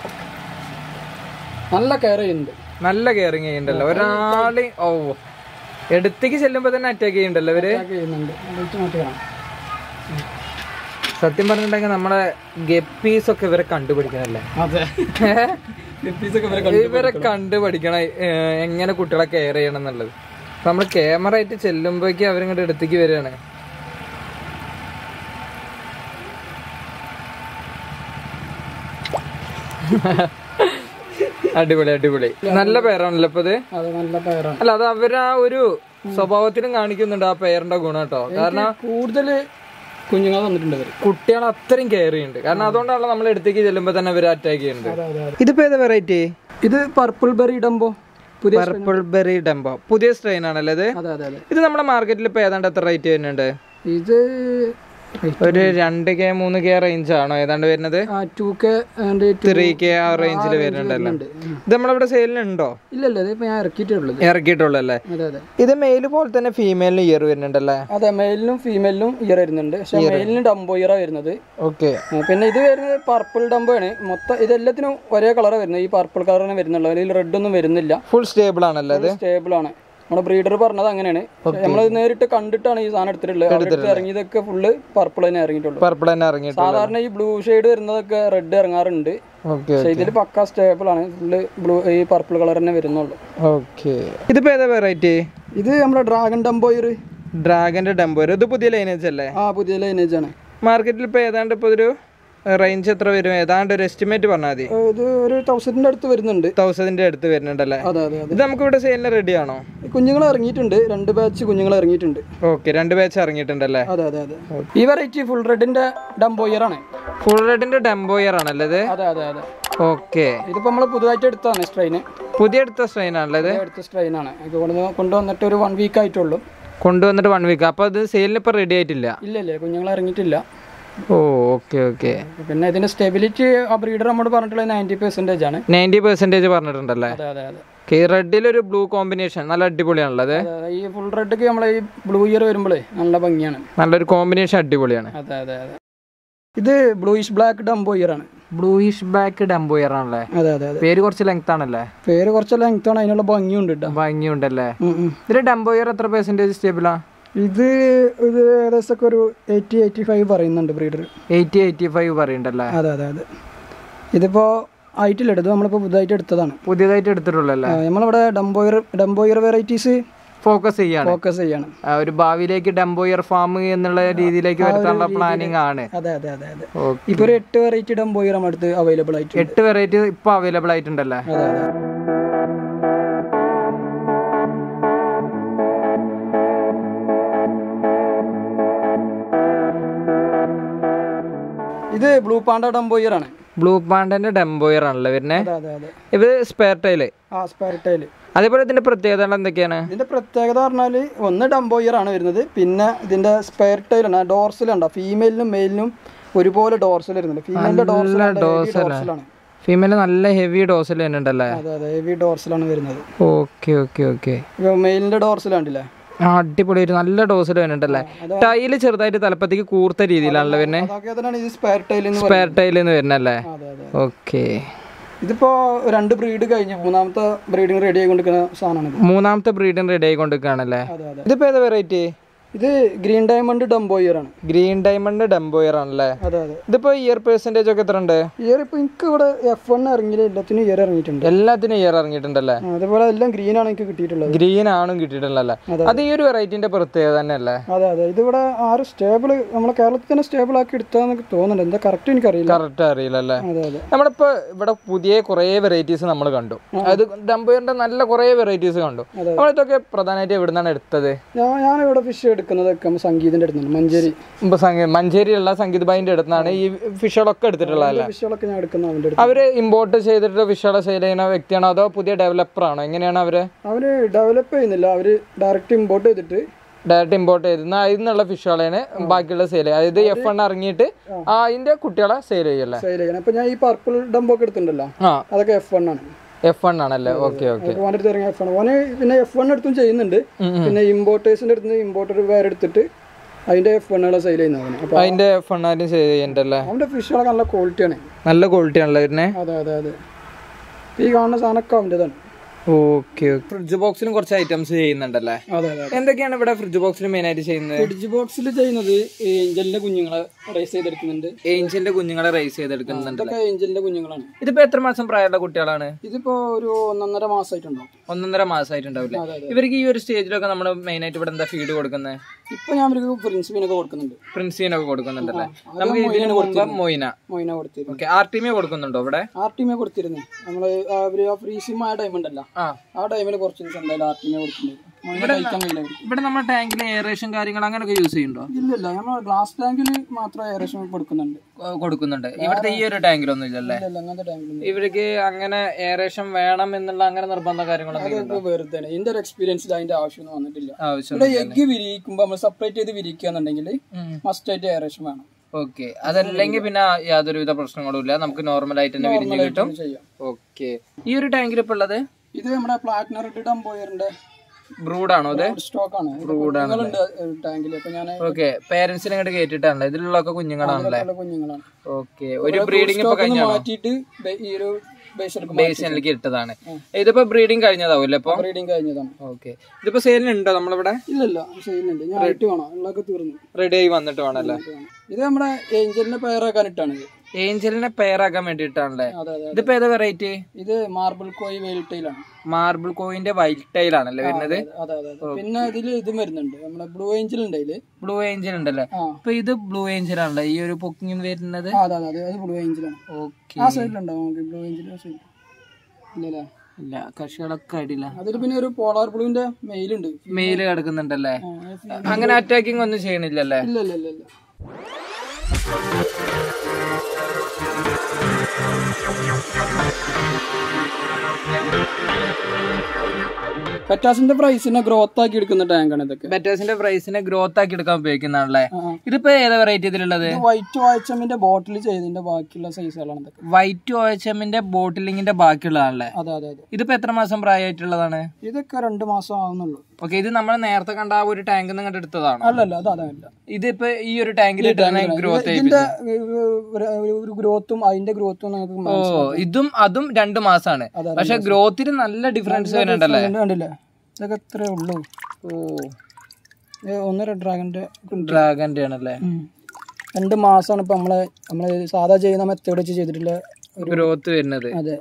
നല്ല കെയർ ചെയ്യുന്നുണ്ട്, നല്ല കെയറിങ് ചെയ്യുന്നുണ്ടല്ലോ ഒരാള്. ഓ, എടുത്തേക്ക് ചെല്ലുമ്പോ തന്നെ അറ്റാക്ക് ചെയ്യുന്നുണ്ടല്ലോ ഇവര്. സത്യം പറഞ്ഞിട്ടുണ്ടെങ്കിൽ നമ്മളെ ഗപ്പീസ് ഒക്കെ ഇവരെ കണ്ടുപിടിക്കണല്ലേ? അതെ, ഇവരെ കണ്ടുപിടിക്കണം എങ്ങനെ കുട്ടികളെ കെയർ ചെയ്യണം എന്നുള്ളത്. അപ്പൊ നമ്മള് ക്യാമറ ആയിട്ട് ചെല്ലുമ്പോഴേക്കും അവരിങ്ങോട്ട് എടുത്തേക്ക് വരികയാണ്. അടിപൊളി അടിപൊളി. നല്ല പേരാണല്ലോ ഇപ്പൊ ഇത്. അല്ല, അത് അവരാ ഒരു സ്വഭാവത്തിലും കാണിക്കുന്നുണ്ട് ആ പേരിന്റെ ഗുണം കേട്ടോ. കാരണം കൂടുതല് കുഞ്ഞുങ്ങൾ വന്നിട്ടുണ്ട്, കുട്ടികളെ അത്രയും കെയർ ചെയ്യുന്നുണ്ട്. കാരണം അതുകൊണ്ടാണല്ലോ നമ്മൾ എടുത്തേക്ക് ചെല്ലുമ്പോ തന്നെ ഇവര് അറ്റാക്ക് ചെയ്യുന്നുണ്ട്. ഇതിപ്പോ ഏതാ വെറൈറ്റി? ഇത് purple berry dumbo. Purple berry dumbo പുതിയ സ്ട്രെയിൻ ആണല്ലേ ഇത്? ഇത് നമ്മുടെ മാർക്കറ്റിൽ ഇപ്പൊ ഏതാണ്ട് എത്ര റേറ്റ് വരുന്നുണ്ട്? ഇത് ഒരു രണ്ട് കെ മൂന്ന് കെ റേഞ്ച് ആണോ ഏതാണ്ട് വരുന്നത്? ടു കെ ത്രീ കെ ആ റേഞ്ചിൽ വരുന്നുണ്ടല്ലോ. ഇത് നമ്മളിവിടെ സെയിലിനുണ്ടോ? ഇല്ലല്ലോ, ഇതിപ്പോ ഞാൻ ഇറക്കിയിട്ടുള്ളൂ. ഇറക്കിയിട്ടുള്ളൂ അല്ലേ? ഇത് മെയിൽ പോലെ തന്നെ ഫീമെയിലിനും ഇയർ വരുന്നുണ്ടല്ലേ? അതെ, മെയിലിനും ഫീമെയിലിനും ഇയർ വരുന്നുണ്ട്. പക്ഷെ മെയിലിന് ഡംബോ ഇയറാ വരുന്നത്. ഓക്കെ. പിന്നെ ഇത് വരുന്നത് പർപ്പിൾ ഡംബോ ആണ്. മൊത്തം ഇതെല്ലാത്തിനും ഒരേ കളറാ വരുന്നത്. ഈ പർപ്പിൾ കളറിന് വരുന്നുള്ളൂ, അതിൽ റെഡ് ഒന്നും വരുന്നില്ല. ഫുൾ സ്റ്റേബിൾ ആണല്ലോ? സ്റ്റേബിൾ ആണ്. നമ്മുടെ ബ്രീഡർ പറഞ്ഞത് അങ്ങനെയാണ്. നമ്മൾ നേരിട്ട് കണ്ടിട്ടാണ് ഈ സാധനം എടുത്തിട്ടുള്ളത്. ഇറങ്ങിയതൊക്കെ ഫുള്ള് പർപ്പിൾ തന്നെ ഇറങ്ങിയിട്ടുള്ളൂ. പർപ്പിൾ തന്നെ ഇറങ്ങിയിട്ടുള്ളൂ. സാധാരണ ഈ ബ്ലൂ ഷെയ്ഡ് വരുന്നതൊക്കെ റെഡ് ഇറങ്ങാറുണ്ട്. പക്ഷെ ഇതിൽ പക്ക സ്റ്റേബിൾ ആണ്. ഫുള്ള് ബ്ലൂ ഈ പർപ്പിൾ കളർ തന്നെ വരുന്നുള്ളൂ. ഓക്കെ. ഇതിപ്പോ ഏതാ വെറൈറ്റി? ഇത് നമ്മുടെ ഡ്രാഗൺ ഡംബോയർ. ഡ്രാഗന്റെ ഡംബോയർ. ഇത് പുതിയ ലൈനേജ് അല്ലേ? ആ, പുതിയ ലൈനേജ് ആണ്. മാർക്കറ്റിൽ ഇപ്പൊ ഏതാണ്ട് ഇപ്പൊ ഒരു റേഞ്ച് എത്ര വരും? ഏതാണ്ട് ഒരു എസ്റ്റിമേറ്റ് പറഞ്ഞാൽ മതി. ഇത് ഒരു തൗസൻഡിന്റെ അടുത്ത് വരുന്നുണ്ട്. തൗസൻഡിന്റെ അടുത്ത് വരുന്നുണ്ടല്ലേ? അതെ അതെ. ഇത് നമുക്ക് ഇവിടെ സെയിലിന് റെഡി ആണോ? കുഞ്ഞുങ്ങൾ ഇറങ്ങിയിട്ടുണ്ട്. രണ്ട് ബാച്ച് കുഞ്ഞുങ്ങൾ ഇറങ്ങിയിട്ടുണ്ട്. ഓക്കെ, രണ്ട് ബാച്ച് ഇറങ്ങിയിട്ടുണ്ടല്ലേ? അതെ അതെ അതെ. ഈ വെറൈറ്റി ഫുൾ റെഡിന്റെ ഡംബോയർ ആണ്. ഫുൾ റെഡിന്റെ ഡംബോയർ ആണല്ലേ ഇത്? അതെ അതെ അതെ. ഓക്കെ. ഇതിപ്പോ നമ്മള് പുതുതായിട്ട് എടുത്താണ് സ്ട്രെയിന്. പുതിയ എടുത്ത സ്ട്രെയിൻ ആണല്ലേ ഇത്? എടുത്ത സ്ട്രെയിൻ ആണ്. കൊണ്ടുവന്നിട്ട് ഒരു വൺ വീക്ക് ആയിട്ടുള്ളൂ. കൊണ്ടുവന്നിട്ട് വൺ വീക്ക്. അപ്പൊ അത് സെയിലിന് ഇപ്പൊ റെഡി ആയിട്ടില്ല? ഇല്ല ഇല്ല, കുഞ്ഞുങ്ങൾ ഇറങ്ങിയിട്ടില്ല. ഓ, ഓക്കെ ഓക്കെ. പിന്നെ ഇതിന്റെ സ്റ്റെബിലിറ്റി ആ ബ്രീഡർ നമ്മോട് പറഞ്ഞിട്ടുള്ളത് നയൻറ്റി പെർസെന്റേജ് ആണ്. നയൻറ്റി പെർസെന്റേജ് പറഞ്ഞിട്ടുണ്ടല്ലേ? അതെ അതെ അതെ. റെഡിൽ ഒരു ബ്ലൂ കോമ്പിനേഷൻ നല്ല അടിപൊളിയാണുള്ളത്. ഈ ഫുൾ റെഡ് നമ്മളെ ഈ ബ്ലൂ ഇയർ വരുമ്പോഴേ നല്ല ഭംഗിയാണ്. നല്ലൊരു കോമ്പിനേഷൻ അടിപൊളിയാണ്. അതെ അതെ അതെ. ഇത് ബ്ലൂയിഷ് ബ്ലാക്ക് ഡംബോയർ ആണ്. ബ്ലൂയിഷ് ബ്ലാക്ക് ഡംബോയർ ആണല്ലേ? അതെ അതെ. പേര് കുറച്ച് ലെങ്ത് ആണല്ലേ? പേര് കുറച്ച് ലെങ്ത് ആണ്, അതിനുള്ള ഭംഗിയുണ്ട്. ഭംഗിയുണ്ടല്ലേ? ഇതിൽ ഡംബോയർ എത്ര പെർസെന്റേജ് സ്റ്റേബിളാ? ഇത് ഇത് ഏകദേശം ഒരു എയ്റ്റി എയ്റ്റി ഫൈവ് പറയുന്നുണ്ട് ബ്രീഡർ. എയ്റ്റി എയ്റ്റി ഫൈവ് പറയുന്നുണ്ടല്ലേ? അതെ അതെ അതെ. ഇതിപ്പോ ആയിട്ടില്ല, ഇത് നമ്മളിപ്പോ പുതുതായിട്ട് എടുത്തതാണ്. പുതിയതായിട്ട് എടുത്തിട്ടുള്ളല്ലേ? നമ്മളിവിടെ ഡംബോയർ ഡംബോയർ വെറൈറ്റീസ് ഫോക്കസ് ചെയ്യാണ് ഫോക്കസ് ചെയ്യാണ് ഒരു ഭാവിയിലേക്ക് ഡംബോയർ ഫാം എന്നുള്ള രീതിയിലേക്ക് വരുത്താനുള്ള പ്ലാനിങ് ആണ്. അതെ അതെ അതെ അതെ. ഇപ്പൊ ഒരു എട്ട് വെറൈറ്റി ഡംബോയർ നമ്മുടെ അടുത്ത് അവൈലബിൾ ആയിട്ട്. എട്ട് വെറൈറ്റി ഇപ്പൊ അവൈലബിൾ ആയിട്ടുണ്ടല്ലേ? അതെ അതെ. ഇത് ബ്ലൂ പാണ്ട ഡംബോയർ ആണ്. ബ്ലൂ പാണ്ടന്റെ ഡംബോയർ ആണല്ലേ വരുന്നത്? അതെ അതെ. ഇത് സ്പെയർ ടൈല്. ആ, സ്പെയർ ടൈല്. അതേപോലെ ഇതിന്റെ പ്രത്യേകത എന്തൊക്കെയാണ്? ഇതിന്റെ പ്രത്യേകത പറഞ്ഞാല് ഒന്ന് ഡംബോയർ ആണ് വരുന്നത്, പിന്നെ ഇതിന്റെ സ്പെയർ ടൈലാണ്. ഡോർസലുണ്ടോ? ഫീമെയിലിനും മെയിലിനും ഒരുപോലെ ഡോർസൽ വരുന്നുണ്ട്. ഫീമെയിലിന്റെ ഡോർസലാണ്. ഫീമെയിൽ നല്ല ഹെവി ഡോർസൽ വരുന്നുണ്ടല്ലേ? അതെ അതെ, ഹെവി ഡോർസലാണ് വരുന്നത്. Okay okay okay. മെയിലിന്റെ ഡോർസൽ കണ്ടില്ലേ? അടിപൊളി, നല്ല ഡോസിൽ വരുന്നുണ്ടല്ലേ? ടൈല് ചെറുതായിട്ട് തലപ്പത്തേക്ക് കൂർത്ത രീതിയിലാണല്ലോ വരുന്നത്. സ്പെയർ ടൈലിന്ന് വരുന്നല്ലേ? ഓക്കെ. ഇതിപ്പോ രണ്ട് ബ്രീഡ് കഴിഞ്ഞു, മൂന്നാമത്തെ ബ്രീഡിങ് റെഡി ആയിക്കൊണ്ടിരിക്കുന്ന സാധനമാണ്. മൂന്നാമത്തെ ബ്രീഡിങ് റെഡി ആയിക്കൊണ്ടിരിക്കുകയാണല്ലേ? ഇതിപ്പോ ഏതാ വെറൈറ്റി? ഇത് ഗ്രീൻ ഡയമണ്ട് ഡംബോയർ ആണ്. ഗ്രീൻ ഡയമണ്ട് ഡംബോയർ ആണല്ലേ? അതെ അതെ. ഇതിപ്പോ ഇയർ പെർസെന്റേജ് ഒക്കെ എത്ര ഉണ്ട്? ഇയർ ഇപ്പൊ എനിക്ക് ഇവിടെ എഫ് വൺ ഇറങ്ങിയില്ല, എല്ലാത്തിനും ഇയർ ഇറങ്ങിയിട്ടുണ്ട്. എല്ലാത്തിനും ഇയർ ഇറങ്ങിയിട്ടുണ്ടല്ലേ? അതേപോലെ എല്ലാം ഗ്രീൻ ആണ് എനിക്ക് കിട്ടിയിട്ടുള്ളത്. ഗ്രീൻ ആണും കിട്ടിയിട്ടുള്ളല്ലേ? അത് ഈ ഒരു വെറൈറ്റിന്റെ പ്രത്യേകത തന്നെയല്ലേ? അതെ അതെ. ഇതിവിടെ ആരും സ്റ്റേബിൾ നമ്മളെ കേരളത്തിൽ തന്നെ സ്റ്റേബിൾ ആക്കി എടുത്താന്നൊക്കെ തോന്നുന്നുണ്ട്. എന്താ കറക്റ്റ് എനിക്കറിയില്ല. കറക്റ്റ് അറിയില്ലല്ലേ? നമ്മളിപ്പോ ഇവിടെ പുതിയ കുറെ വെറൈറ്റീസ് നമ്മൾ കണ്ടു. അത് ഡംബോയറിന്റെ നല്ല കുറെ വെറൈറ്റീസ് കണ്ടു. നമ്മളിതൊക്കെ പ്രധാനമായിട്ട് എവിടെ നിന്നാണ് എടുത്തത്? ഞാൻ ഇവിടെ ഫിഷ് എടുക്കുന്നതൊക്കെ സംഗീതിന്റെ അടുത്തുണ്ട്. മഞ്ചേരി മഞ്ചേരിയുള്ള സംഗീത് ഭായിന്റെ അടുത്താണ് ഈ ഫിഷുകളൊക്കെ എടുത്തിട്ടുള്ളതല്ലേ? ഫിഷുകളൊക്കെ ഞാൻ എടുക്കുന്നത്. അവര് ഇമ്പോർട്ട് ചെയ്തിട്ട് ഫിഷുകളെ സെയിൽ ചെയ്യുന്ന വ്യക്തിയാണോ അതോ പുതിയ ഡെവലപ്പർ ആണോ? എങ്ങനെയാണ് അവര്? അവര് ഡെവലപ്പ് ചെയ്യുന്നില്ല, അവര് ഡയറക്റ്റ് ഇമ്പോർട്ട് ചെയ്തിട്ട് ഡയറക്റ്റ് ഇമ്പോർട്ട് ചെയ്ത് അതിനുള്ള ഫിഷുകളാണ് ബാക്കിയുള്ള സെയിൽ ചെയ്യുക. അതായത് എഫ് എണ്ണ ഇറങ്ങിയിട്ട് അതിന്റെ കുട്ടികളെ സെയിൽ ചെയ്യല്ലേ? സെയിൽ ചെയ്യണം. ഇപ്പൊ ഞാൻ ഈ പർപ്പിൾ ഡംബോ ഒക്കെ എടുത്തിട്ടുണ്ടല്ലോ, അതൊക്കെ എഫ് വൺ ആണ്. എഫ് വൺ ആണല്ലേ? Okay okay. ഓന് പിന്നെ എഫ് വൺ എടുത്തും ചെയ്യുന്നുണ്ട്. പിന്നെ ഇമ്പോർട്ടേഴ്സിന്റെ അടുത്ത് ഇമ്പോർട്ടർ വേറെ എടുത്തിട്ട് അതിന്റെ എഫ് വണ്ണുകളെ സെയിൽ ചെയ്യുന്നതാണ്. അതിന്റെ എഫ് വൺ ആരും സെയിൽ ചെയ്യണ്ടല്ലേ? അവന്റെ ഫിഷുകളൊക്കെ നല്ല ക്വാളിറ്റിയാണ്. നല്ല ക്വാളിറ്റി ആണല്ലോ വരുന്നേ? അതെ അതെ അതെ. ഈ കാണുന്ന സാധനമൊക്കെ അവൻ്റെതാണ്. ഓക്കെ. ഫ്രിഡ്ജ് ബോക്സിലും കുറച്ച് ഐറ്റംസ് ചെയ്യുന്നുണ്ടല്ലേ? എന്തൊക്കെയാണ് ഇവിടെ ഫ്രിഡ്ജ് ബോക്സിൽ മെയിൻ ആയിട്ട് ചെയ്യുന്നത്? ഫ്രിഡ്ജ് ബോക്സിൽ ചെയ്യുന്നത് ഏഞ്ചലിന്റെ കുഞ്ഞുങ്ങളെ റൈസ് ചെയ്തെടുക്കുന്നുണ്ട്. ഏഞ്ചലിന്റെ കുഞ്ഞുങ്ങളെ റൈസ് ചെയ്തെടുക്കുന്നുണ്ട്. ഏഞ്ചലിന്റെ കുഞ്ഞുങ്ങളാണ്. ഇതിപ്പോ എത്ര മാസം പ്രായമുള്ള കുട്ടികളാണ്? ഇതിപ്പോ ഒരു ഒന്നൊന്നര മാസമായിട്ടുണ്ടാവും. ഒന്നൊന്നര മാസമായിട്ടുണ്ടാവില്ല. ഇവർക്ക് ഈ ഒരു സ്റ്റേജിലൊക്കെ നമ്മൾ മെയിൻ ആയിട്ട് ഇവിടെ എന്താ ഫീഡ് കൊടുക്കുന്നത്? ഇപ്പൊ ഞാൻ ഇവർക്ക് പ്രിൻസിപ്പിനൊക്കെ കൊടുക്കുന്നുണ്ട്. പ്രിൻസിനൊക്കെ കൊടുക്കുന്നുണ്ടല്ലേ? നമുക്ക് ഇതിന് മുമ്പ് മൊയ്ന മൊയ്ന കൊടുത്തിരുന്നു. ആർട്ടിമിയ കൊടുക്കുന്നുണ്ടോ ഇവിടെ? ആർട്ടിമിയ കൊടുത്തിരുന്നു. നമ്മള് ഫ്രീസിമായ ടൈം ഉണ്ടല്ലോ, ആ ടൈമിൽ കുറച്ച് ദിവസം എന്തായാലും ആർട്ടിനെ കൊടുക്കുന്നുണ്ട്. ഇവിടെ നമ്മുടെ ടാങ്കിൽ എയറേഷൻ കാര്യങ്ങൾ അങ്ങനെയൊക്കെ യൂസ് ചെയ്യുന്നുണ്ടോ? ഇല്ലല്ല, നമ്മൾ ഗ്ലാസ് ടാങ്കിൽ മാത്രം എയറേഷൻ കൊടുക്കുന്നുണ്ട് കൊടുക്കുന്നുണ്ട് ഇവിടുത്തെ ഈ ഒരു ടാങ്കിലൊന്നും ഇല്ലല്ലേ? അങ്ങനത്തെ ടാങ്കിൽ ഇവർക്ക് അങ്ങനെ എയറേഷൻ വേണം എന്നുള്ള അങ്ങനെ നിർബന്ധ കാര്യങ്ങളൊക്കെ വെറുതെ എന്റെ ഒരു എക്സ്പീരിയൻസിൽ അതിന്റെ ആവശ്യമൊന്നും വന്നിട്ടില്ല. ഇവിടെ എഗ് വിരിയിക്കുമ്പോ നമ്മൾ സെപ്പറേറ്റ് ചെയ്ത് വിരിക്കുകയാണെന്നുണ്ടെങ്കിൽ മസ്റ്റ് ആയിട്ട് എയറേഷൻ വേണം. ഓക്കെ, അതല്ലെങ്കിൽ പിന്നെ യാതൊരുവിധ പ്രശ്നങ്ങളും ഇല്ല, നമുക്ക് നോർമൽ ആയിട്ട് തന്നെ വിരിഞ്ഞ് കിട്ടും. ഓക്കെ, ഈ ഒരു ടാങ്കിൽ ഇപ്പൊ ഉള്ളത് ഇത് നമ്മുടെ പ്ലാറ്റിനം റെഡ് ഡംബോയറിന്റെ ബ്രൂഡാണോ? അത് സ്റ്റോക്കാണ്, ബ്രൂഡാണ് ടാങ്കിൽ. ഓക്കെ, പേരന്റ്സിനെ ഇങ്ങോട്ട് കേട്ടിട്ടാണല്ലേ? ഇതിലുള്ളൊക്കെ കുഞ്ഞുങ്ങളാണല്ലേ? കുഞ്ഞുങ്ങളാണ്. ഓക്കെ, ഒരു ബ്രീഡിംഗ് ഇപ്പൊ കഴിഞ്ഞാൽ മാറ്റിയിട്ട് ഈ ഒരു ബേസിനിലേക്ക് ഇട്ടതാണ്. ഇതിപ്പോ ബ്രീഡിംഗ് കഴിഞ്ഞതാവൂല്ലേ? ഇപ്പൊ ബ്രീഡിംഗ് കഴിഞ്ഞതാണ്. ഓക്കെ, ഇതിപ്പോ സെയിലിനുണ്ടോ നമ്മളിവിടെ? ഇല്ലല്ല, സെയിലുണ്ട്. ഞാൻ റേറ്റ് വേണം, ഉള്ളതൊക്കെ തീർന്നു, റെഡി ആയി വന്നിട്ട് വേണല്ലേ? ഇത് നമ്മുടെ ഏഞ്ചലിനെ പെയറാക്കാൻ ഇട്ടാണ്. ഏഞ്ചലിനെ പെയറാക്കാൻ വേണ്ടിട്ടാണല്ലേ? ഇതിപ്പോ ഏതാ വെറൈറ്റി? ഇത് മാർബിൾ കോയി വൈൽഡ് ടൈൽ ആണ്. മാർബിൾ കോയിന്റെ വൈൽഡ് ടൈൽ ആണല്ലേ വരുന്നത്? അതെ അതെ. പിന്നെ ഇതില് ഇതും വരുന്നുണ്ട്, നമ്മുടെ ബ്ലൂ ഏഞ്ചൽ ഉണ്ട്. ഇതില് ബ്ലൂ ഏഞ്ചൽ ഉണ്ടല്ലേ? അപ്പൊ ഇത് ബ്ലൂ ഏഞ്ചൽ ആണല്ലേ ഈ ഒരു പൊക്കിങ് വരുന്നത്? അതെ അതെ, അത് ബ്ലൂ ഏഞ്ചൽ ആണ്. ഓക്കെ, ആ സൈഡിലുണ്ടോ നമുക്ക് ബ്ലൂ ഏഞ്ചൽ? ഇല്ലല്ലേ? ഇല്ല, കക്ഷികളൊക്കെ അടിയില്ല. അതിൽ പിന്നെ ഒരു പോളാർ ബ്ലൂവിന്റെ മെയിലുണ്ട്, മെയില് കിടക്കുന്നുണ്ടല്ലേ? അങ്ങനെ അറ്റാക്കിംഗ് ഒന്നും ചെയ്യണില്ലല്ലേ? ഇല്ല ഇല്ല ഇല്ല. ബെറ്റാസിന്റെ പ്രൈസിനെ ഗ്രോത്ത് ആക്കി എടുക്കുന്ന ടാങ്കാണ് ഇതൊക്കെ. ബെറ്റാസിന്റെ പ്രൈസിനെ ഗ്രോത്ത് ആക്കി എടുക്കാൻ ഉപയോഗിക്കുന്നതാണല്ലേ? ഇതിപ്പോ ഏതാ വെറൈറ്റി ഇതിലുള്ളത്? വൈറ്റ് ഓയച്ചമ്മിന്റെ ബോട്ടിൽ ചെയ്തതിന്റെ ബാക്കിയുള്ള സൈസുകളാണ് ഇതൊക്കെ. വൈറ്റ് ഓയച്ചമ്മിന്റെ ബോട്ടിലിങ്ങിന്റെ ബാക്കിയുള്ളതാണല്ലേ? അതെ അതെ അതെ. ഇതിപ്പോ എത്ര മാസം പ്രായമായിട്ടുള്ളതാണ്? ഇതൊക്കെ രണ്ടു മാസം ആവുന്നുള്ളൂ. ഓക്കെ, ഇത് നമ്മൾ നേരത്തെ കണ്ട ആ ഒരു ടാങ്കിൽ നിന്ന് എടുത്തതാണ്? അല്ലല്ല, അത് അതല്ല. ഇതിപ്പോ ഈ ഒരു ടാങ്കിൽ ഗ്രോത്ത് ഒരു ഗ്രോത്തും അതിന്റെ ഗ്രോത്തും നമുക്ക്. ഓ, ഇതും അതും രണ്ടു മാസമാണ്, പക്ഷെ ഗ്രോത്തിന് നല്ല ഡിഫറൻസ് വരുന്നുണ്ടല്ലേ? കണ്ടില്ലേ, ഇതൊക്കെ എത്രേ ഉള്ളൂ. ഓ, ഒന്നര ഡ്രാഗന്റെ ഡ്രാഗന്റെ ആണല്ലേ? രണ്ട് മാസമാണ് ഇപ്പൊ നമ്മളെ നമ്മള് സാധാ ചെയ്യുന്ന മെത്തേഡ് വെച്ച് ചെയ്തിട്ടുള്ള ഗ്രോത്ത് വരുന്നത്. അതെ,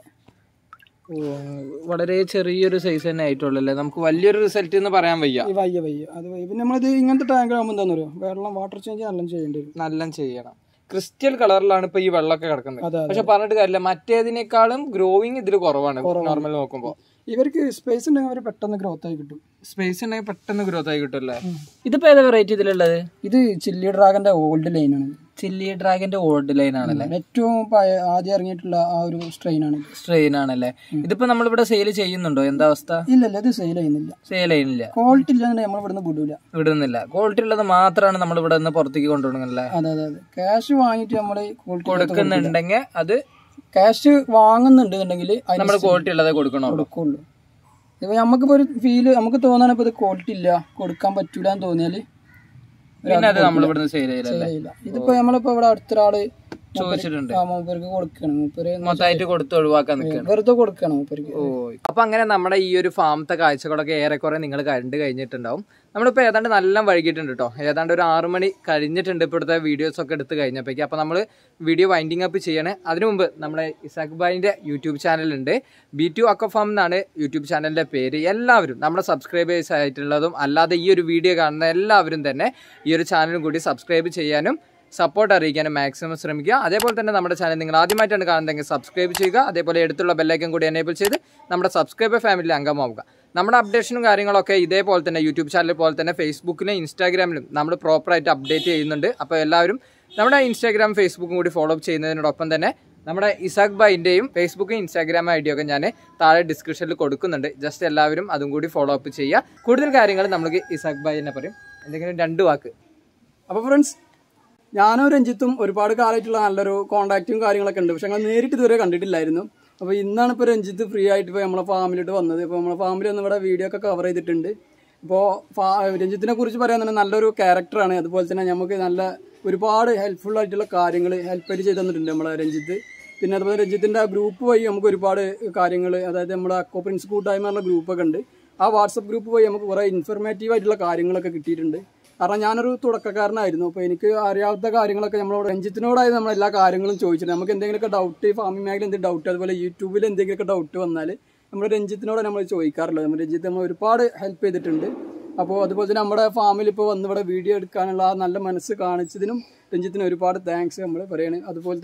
വളരെ ചെറിയൊരു സൈസ് തന്നെ ആയിട്ടുള്ളല്ലേ? നമുക്ക് വലിയൊരു റിസൾട്ട് എന്ന് പറയാൻ വയ്യ. വയ്യ വയ്യ അത് വയ്യ. പിന്നെ നമ്മളിത് ഇങ്ങനത്തെ ടാങ്ക് ആകുമ്പോൾ എന്താ പറയുക, വെള്ളം വാട്ടർ ചേഞ്ച് നല്ല ചെയ്യേണ്ടി വരും. നല്ല ചെയ്യണം. ക്രിസ്റ്റൽ കളറിലാണ് ഇപ്പൊ ഈ വെള്ളമൊക്കെ കിടക്കുന്നത്. പക്ഷെ പറഞ്ഞിട്ട് കാര്യമില്ല, മറ്റേതിനേക്കാളും ഗ്രോയിങ് ഇതിൽ കുറവാണ് നോർമൽ നോക്കുമ്പോ. ഇവർക്ക് സ്പേസ് ഉണ്ടെങ്കിൽ അവർ പെട്ടെന്ന് ഗ്രോത്ത് ആയി കിട്ടും. സ്പേസ് ഉണ്ടെങ്കിൽ പെട്ടെന്ന് ഗ്രോത്ത് ആയി കിട്ടും അല്ലേ? ഇതിപ്പോ ഏതാ വെറൈറ്റി ഇതിലുള്ളത്? ഇത് ചില്ലി ഡ്രാഗന്റെ ഓൾഡ് ലൈൻ ആണ്. ചില്ലി ഡ്രാഗന്റെ ഓൾഡ് ലൈൻ ആണല്ലേ? ഏറ്റവും ആദ്യം ഇറങ്ങിയിട്ടുള്ള ആ ഒരു സ്ട്രെയിൻ ആണ്. സ്ട്രെയിൻ ആണല്ലേ? ഇതിപ്പോ നമ്മളിവിടെ സെയിൽ ചെയ്യുന്നുണ്ടോ? എന്താ അവസ്ഥ? ഇല്ലല്ല, ഇത് സെയിൽ ചെയ്യുന്നില്ല. സെയിൽ ചെയ്യുന്നില്ല. ക്വാളിറ്റി ഇല്ലാതെ നമ്മൾ ഇവിടുന്ന് വിടൂല, വിടുന്നില്ല. ക്വാളിറ്റി ഉള്ളത് മാത്രമാണ് നമ്മൾ ഇവിടെ നിന്ന് പുറത്തേക്ക് കൊണ്ടുപോകണല്ലേ? അതെ അതെ അതെ. ക്യാഷ് വാങ്ങിട്ട് നമ്മള് കൊടുക്കുന്നുണ്ടെങ്കിൽ അത് ക്യാഷ് വാങ്ങുന്നുണ്ടെന്നുണ്ടെങ്കിൽ നമ്മൾ ക്വാളിറ്റി ഉള്ളതേ കൊടുക്കണോ കൊടുക്കുള്ളൂ. ഇപ്പൊ നമുക്കിപ്പോ ഒരു ഫീല് നമുക്ക് തോന്നാൻ ഇപ്പൊ ഇത് ക്വാളിറ്റി ഇല്ല, കൊടുക്കാൻ പറ്റൂല എന്ന് തോന്നിയാല് പിന്നെ അത് നമ്മൾ ഇവിടുന്ന് സെയിൽ ചെയ്യില്ല. ഇതിപ്പോ നമ്മളിപ്പോ ഇവിടെ അടുത്തൊരാള് ചോദിച്ചിട്ടുണ്ട്, മൂപ്പർക്ക് കൊടുക്കണം, മൂപ്പര് മൊത്തമായിട്ട് കൊടുത്ത് ഒഴിവാക്കാൻ നിൽക്കണം, വെറുതെ കൊടുക്കണം മൂപ്പർക്ക്. ഓ, അപ്പൊ അങ്ങനെ നമ്മുടെ ഈ ഒരു ഫാമത്തെ കാഴ്ചകളൊക്കെ ഏറെക്കുറെ നിങ്ങൾ കണ്ടു കഴിഞ്ഞിട്ടുണ്ടാവും. നമ്മളിപ്പോൾ ഏതാണ്ട് നല്ല വൈകിട്ടുണ്ട് കേട്ടോ, ഏതാണ്ട് ഒരു ആറു മണി കഴിഞ്ഞിട്ടുണ്ട് ഇപ്പോഴത്തെ വീഡിയോസ് ഒക്കെ എടുത്ത് കഴിഞ്ഞപ്പോഴേക്ക്. അപ്പോൾ നമ്മൾ വീഡിയോ വൈൻഡിങ് അപ്പ് ചെയ്യണേ. അതിനു മുമ്പ് നമ്മുടെ ഇസാഖ് ഭായിൻ്റെ യൂട്യൂബ് ചാനലുണ്ട്, ബി ടു അക്വഫാം എന്നാണ് യൂട്യൂബ് ചാനലിൻ്റെ പേര്. എല്ലാവരും നമ്മുടെ സബ്സ്ക്രൈബേഴ്സ് ആയിട്ടുള്ളതും അല്ലാതെ ഈ ഒരു വീഡിയോ കാണുന്ന എല്ലാവരും തന്നെ ഈ ഒരു ചാനലും കൂടി സബ്സ്ക്രൈബ് ചെയ്യാനും സപ്പോർട്ട് അറിയിക്കാനും മാക്സിമം ശ്രമിക്കുക. അതേപോലെ തന്നെ നമ്മുടെ ചാനൽ നിങ്ങൾ ആദ്യമായിട്ടാണ് കാണുന്നതെങ്കിൽ സബ്സ്ക്രൈബ് ചെയ്യുക. അതേപോലെ എടുത്തുള്ള ബെല്ലൈക്കൻ കൂടി എനേബിൾ ചെയ്ത് നമ്മുടെ സബ്സ്ക്രൈബർ ഫാമിലിയിൽ അംഗമാവുക. നമ്മുടെ അപ്ഡേഷനും കാര്യങ്ങളൊക്കെ ഇതേപോലെ തന്നെ യൂട്യൂബ് ചാനൽ പോലെ തന്നെ ഫേസ്ബുക്കിലും ഇൻസ്റ്റാഗ്രാമിലും നമ്മൾ പ്രോപ്പറായിട്ട് അപ്ഡേറ്റ് ചെയ്യുന്നുണ്ട്. അപ്പോൾ എല്ലാവരും നമ്മുടെ ഇൻസ്റ്റാഗ്രാം ഫേസ്ബുക്കും കൂടി ഫോളോ അപ്പ് ചെയ്യുന്നതിനോടൊപ്പം തന്നെ നമ്മുടെ ഇസാഖ് ഭായിൻ്റെയും ഫേസ്ബുക്കും ഇൻസ്റ്റാഗ്രാം ഐ ഡി ഒക്കെ ഞാൻ താഴെ ഡിസ്ക്രിപ്ഷനിൽ കൊടുക്കുന്നുണ്ട്. ജസ്റ്റ് എല്ലാവരും അതും കൂടി ഫോളോ അപ്പ് ചെയ്യുക. കൂടുതൽ കാര്യങ്ങൾ നമുക്ക് ഇസാഖ് ഭായി തന്നെ പറയും. എന്തെങ്കിലും രണ്ട് വാക്ക്. അപ്പോൾ ഫ്രണ്ട്സ്, ഞാനും രഞ്ജിത്തും ഒരുപാട് കാലമായിട്ടുള്ള നല്ലൊരു കോൺടാക്റ്റും കാര്യങ്ങളൊക്കെ ഉണ്ട്, പക്ഷെ ഞങ്ങൾ നേരിട്ട് ഇതുവരെ കണ്ടിട്ടില്ലായിരുന്നു. അപ്പോൾ ഇന്നാണ് ഇപ്പോൾ രഞ്ജിത്ത് ഫ്രീ ആയിട്ട് ഇപ്പോൾ നമ്മളെ ഫാമിലോട്ട് വന്നത്. ഇപ്പോൾ നമ്മളെ ഫാമിലി ഒന്ന് ഇവിടെ വീഡിയോ ഒക്കെ കവർ ചെയ്തിട്ടുണ്ട്. ഇപ്പോൾ ഫാ രഞ്ജിത്തിനെ കുറിച്ച് പറയാൻ തന്നെ നല്ലൊരു ക്യാരക്ടറാണ്. അതുപോലെ തന്നെ നമുക്ക് നല്ല ഒരുപാട് ഹെൽപ്ഫുൾ ആയിട്ടുള്ള കാര്യങ്ങൾ ഹെൽപ്പായിട്ട് ചെയ്ത് തന്നിട്ടുണ്ട് നമ്മളെ രഞ്ജിത്ത്. പിന്നെ അതുപോലെ രഞ്ജിത്തിൻ്റെ ഗ്രൂപ്പ് വഴി നമുക്ക് ഒരുപാട് കാര്യങ്ങൾ, അതായത് നമ്മുടെ അക്വാപ്രിൻസ് കൂട്ടായ്മ എന്നുള്ള ഗ്രൂപ്പൊക്കെ ഉണ്ട്. ആ വാട്സപ്പ് ഗ്രൂപ്പ് വഴി നമുക്ക് കുറേ ഇൻഫർമേറ്റീവ് ആയിട്ടുള്ള കാര്യങ്ങളൊക്കെ കിട്ടിയിട്ടുണ്ട്. കാരണം ഞാനൊരു തുടക്കക്കാരനായിരുന്നു, അപ്പോൾ എനിക്ക് അറിയാത്ത കാര്യങ്ങളൊക്കെ നമ്മളോട് രഞ്ജിത്തിനോടായി നമ്മൾ എല്ലാ കാര്യങ്ങളും ചോദിച്ചിട്ടുണ്ട്. നമുക്ക് എന്തെങ്കിലുമൊക്കെ ഡൗട്ട്, ഫാമിംഗ് മേഖല എന്തെങ്കിലും ഡൗട്ട്, അതുപോലെ യൂട്യൂബിൽ എന്തെങ്കിലുമൊക്കെ ഡൗട്ട് വന്നാൽ നമ്മൾ രഞ്ജിത്തിനോട് നമ്മൾ ചോദിക്കാറുള്ളത്. നമ്മൾ രഞ്ജിത്ത് നമ്മൾ ഒരുപാട് ഹെൽപ്പ് ചെയ്തിട്ടുണ്ട്. അപ്പോൾ അതുപോലെ തന്നെ നമ്മുടെ ഫാമിൽ ഇപ്പോൾ വന്ന് ഇവിടെ വീഡിയോ എടുക്കാനുള്ള ആ നല്ല മനസ്സ് കാണിച്ചതിനും രഞ്ജിത്തിന് ഒരുപാട് താങ്ക്സ് നമ്മൾ പറയുന്നത്. അതുപോലെ തന്നെ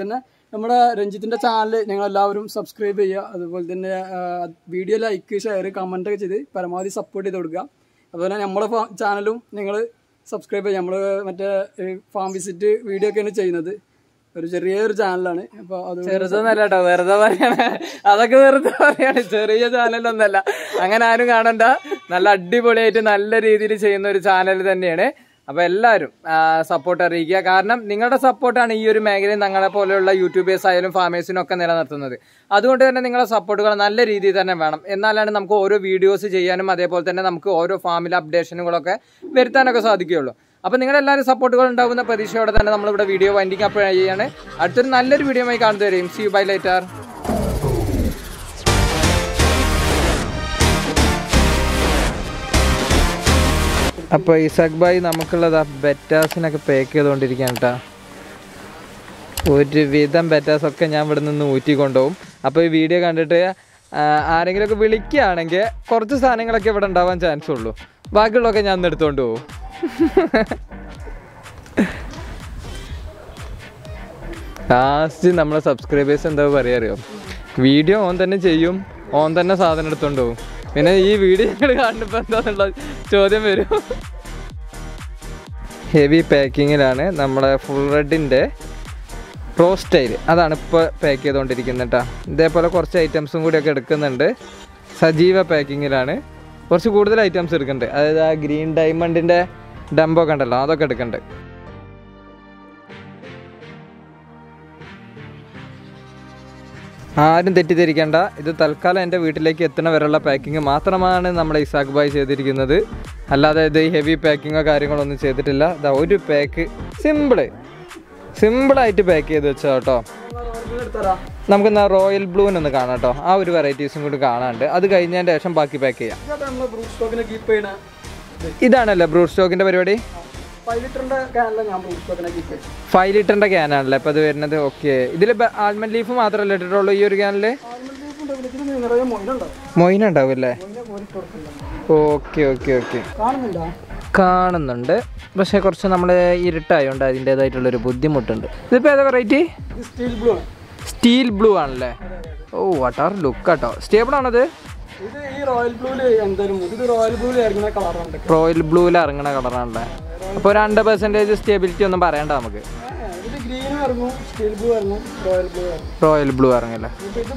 നമ്മുടെ രഞ്ജിത്തിന്റെ ചാനൽ നിങ്ങൾ എല്ലാവരും സബ്സ്ക്രൈബ് ചെയ്യുക. അതുപോലെ തന്നെ വീഡിയോ ലൈക്ക് ഷെയർ കമന്റ് ഒക്കെ ചെയ്ത് പരമാവധി സപ്പോർട്ട് ചെയ്ത് കൊടുക്കുക. അതുപോലെ തന്നെ നമ്മുടെ ചാനലും നിങ്ങൾ സബ്സ്ക്രൈബ് ചെയ്യുക. നമ്മൾ മറ്റേ ഫാം വിസിറ്റ് വീഡിയോ ഒക്കെയാണ് ചെയ്യുന്നത്. ഒരു ചെറിയൊരു ചാനലാണ്. അപ്പൊ അത് ചെറുതൊന്നല്ല കേട്ടോ, വെറുതെ പറയണ അതൊക്കെ വെറുതെ പറയാണ്. ചെറിയ ചാനലൊന്നല്ല, അങ്ങനെ ആരും കാണണ്ട. നല്ല അടിപൊളിയായിട്ട് നല്ല രീതിയിൽ ചെയ്യുന്ന ഒരു ചാനൽ തന്നെയാണ്. അപ്പൊ എല്ലാവരും സപ്പോർട്ട് അറിയിക്കുക. കാരണം നിങ്ങളുടെ സപ്പോർട്ടാണ് ഈ ഒരു മേഖലയിൽ ഞങ്ങളെ പോലെയുള്ള യൂട്യൂബേഴ്സ് ആയാലും ഫാമേഴ്സിനും ഒക്കെ നിലനിർത്തുന്നത്. അതുകൊണ്ട് തന്നെ നിങ്ങളുടെ സപ്പോർട്ടുകൾ നല്ല രീതിയിൽ തന്നെ വേണം. എന്നാലാണ് നമുക്ക് ഓരോ വീഡിയോസ് ചെയ്യാനും അതേപോലെ തന്നെ നമുക്ക് ഓരോ ഫാമിലെ അപ്ഡേഷനുകളൊക്കെ വരുത്താനൊക്കെ സാധിക്കുകയുള്ളൂ. അപ്പൊ നിങ്ങളെല്ലാവരും സപ്പോർട്ടുകൾ ഉണ്ടാകുന്ന പ്രതീക്ഷയോടെ തന്നെ നമ്മളിവിടെ വീഡിയോ വൈൻഡിങ് അപ്പ് ചെയ്യാണ്. അടുത്തൊരു നല്ലൊരു വീഡിയോ ആയി കാണുന്നവരെയും സീ യു ബൈ ലേറ്റർ. അപ്പോൾ ഇസാഖ് ഭായി നമുക്കുള്ളത് ബെറ്റാസിനൊക്കെ പാക്ക് ചെയ്തുകൊണ്ടിരിക്കുകയാണ് കേട്ടോ. ഒരുവിധം ബെറ്റാസൊക്കെ ഞാൻ ഇവിടെ നിന്ന് ഊറ്റി കൊണ്ടുപോകും. അപ്പോൾ ഈ വീഡിയോ കണ്ടിട്ട് ആരെങ്കിലുമൊക്കെ വിളിക്കുകയാണെങ്കിൽ കുറച്ച് സാധനങ്ങളൊക്കെ ഇവിടെ ഉണ്ടാവാൻ ചാൻസ് ഉള്ളൂ. ബാക്കിയുള്ളതൊക്കെ ഞാൻ ഒന്ന് എടുത്തുകൊണ്ട് പോകും. ലാസ്റ്റ് നമ്മളെ സബ്സ്ക്രൈബേഴ്സ് എന്താ പറയുക അറിയോ, വീഡിയോ ഓൺ തന്നെ ചെയ്യും, ഓൺ തന്നെ സാധനം എടുത്തുകൊണ്ട് പോകും. പിന്നെ ഈ വീഡിയോ ഞങ്ങൾ കാണുമ്പോൾ എന്താന്നുള്ള ചോദ്യം വരും. ഹെവി പാക്കിങ്ങിലാണ് നമ്മളെ ഫുൾ റെഡിൻ്റെ പ്രോ സ്റ്റൈൽ, അതാണ് ഇപ്പോൾ പാക്ക് ചെയ്തുകൊണ്ടിരിക്കുന്നത് കേട്ടോ. ഇതേപോലെ കുറച്ച് ഐറ്റംസും കൂടിയൊക്കെ എടുക്കുന്നുണ്ട്. സജീവ പാക്കിങ്ങിലാണ് കുറച്ച് കൂടുതൽ ഐറ്റംസ് എടുക്കുന്നുണ്ട്. അതായത് ആ ഗ്രീൻ ഡയമണ്ടിൻ്റെ ഡംബൊക്കെ ഉണ്ടല്ലോ, അതൊക്കെ എടുക്കുന്നുണ്ട്. ആരും തെറ്റിദ്ധരിക്കേണ്ട, ഇത് തൽക്കാലം എൻ്റെ വീട്ടിലേക്ക് എത്തുന്ന വരെയുള്ള പാക്കിങ് മാത്രമാണ് നമ്മുടെ ഇസാഖ് ഭായ് ചെയ്തിരിക്കുന്നത്. അല്ലാതെ ഇത് ഹെവി പാക്കിങ്ങോ കാര്യങ്ങളോ ഒന്നും ചെയ്തിട്ടില്ല. ഇതാ ഒരു പാക്ക് സിമ്പിള് സിമ്പിളായിട്ട് പാക്ക് ചെയ്ത് വെച്ചോ കേട്ടോ. നമുക്കെന്നാ റോയൽ ബ്ലൂവിനൊന്ന് കാണാം കേട്ടോ. ആ ഒരു വെറൈറ്റീസും കൂടി കാണാണ്ട് അത് കഴിഞ്ഞതിൻ്റെ ശേഷം ബാക്കി പാക്ക് ചെയ്യാം. ഇതാണല്ലേ ബ്രൂട്ട് സ്റ്റോക്കിൻ്റെ പരിപാടി? ഫൈവ് ലിറ്ററിന്റെ ക്യാനാണല്ലേ ഇപ്പൊ അത് വരുന്നത്. ഓക്കെ, ഇതിൽ ആൽമണ്ട് ലീഫ് മാത്രമല്ല ഇട്ടിട്ടുള്ളൂ ഈ ഒരു ക്യാനില്? മൊയിന ഉണ്ടാവും അല്ലേ? ഓക്കെ ഓക്കെ ഓക്കെ, കാണുന്നുണ്ട്. പക്ഷെ കുറച്ച് നമ്മള് ഇരുട്ടായോണ്ട് അതിൻ്റെതായിട്ടുള്ളൊരു ബുദ്ധിമുട്ടുണ്ട്. ഇതിപ്പോ ഏതാ വെറൈറ്റി? സ്റ്റീൽ ബ്ലൂ ആണല്ലേ? ഓ വാട്ട് ആർ ലുക്ക് കേട്ടോ. സ്റ്റേബിൾ ആണത്? റോയൽ ബ്ലൂവിൽ ഇറങ്ങുന്ന കളറാണല്ലേ? അപ്പോൾ ഒരു ഹൺഡ്രഡ് പെർസെൻറ്റേജ് സ്റ്റെബിലിറ്റി ഒന്നും പറയണ്ട നമുക്ക്. റോയൽ ബ്ലൂ ഇറങ്ങല്ലേ?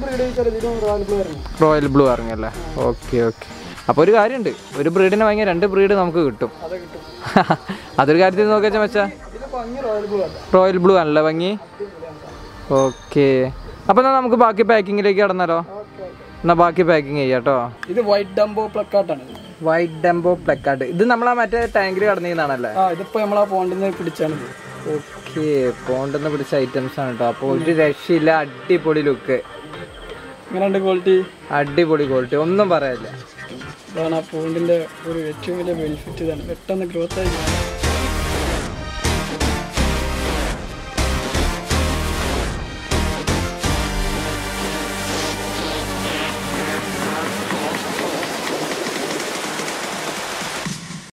റോയൽ ബ്ലൂ ഇറങ്ങല്ലേ? Okay okay. അപ്പോൾ ഒരു കാര്യമുണ്ട്, ഒരു ബ്രീഡിനെ വാങ്ങിയ രണ്ട് ബ്രീഡ് നമുക്ക് കിട്ടും. അതൊരു കാര്യത്തിൽ നോക്കിയാൽ വെച്ചാ റോയൽ ബ്ലൂ ആണല്ലേ ഭംഗി? ഓക്കെ, അപ്പോൾ എന്നാൽ നമുക്ക് ബാക്കി പാക്കിങ്ങിലേക്ക് കടന്നാലോ? എന്നാ ബാക്കി പാക്കിങ് ചെയ്യാം കേട്ടോ. ഇത് വൈറ്റ് ഡംബോ പ്ലക്കാർട്ടാണ്. വൈറ്റ് ഡംബോ പ്ലക്കാർഡ്, ഇത് നമ്മളാ മറ്റേ ടാങ്കിൽ കടന്നീന്നാണല്ലേ? ആ, ഇതിപ്പോ നമ്മളാ പോണ്ടിന്ന് പിടിച്ചാണ്. ഓക്കെ, പോണ്ടിന്ന് പിടിച്ച ഐറ്റംസ് ആണ് കേട്ടോ. അപ്പോൾ ഒരു രക്ഷയില്ല, അടിപൊളി ലുക്ക്. ഇങ്ങനെയുണ്ട് ക്വാളിറ്റി? അടിപൊളി ക്വാളിറ്റി, ഒന്നും പറയാനില്ല. ഇതാണ് ആ പോണ്ടിന്റെ ഒരു ഏറ്റവും വലിയ ബെനിഫിറ്റ്. ഇതാണ് പെട്ടെന്ന് ഗ്രോത്ത് ആയി.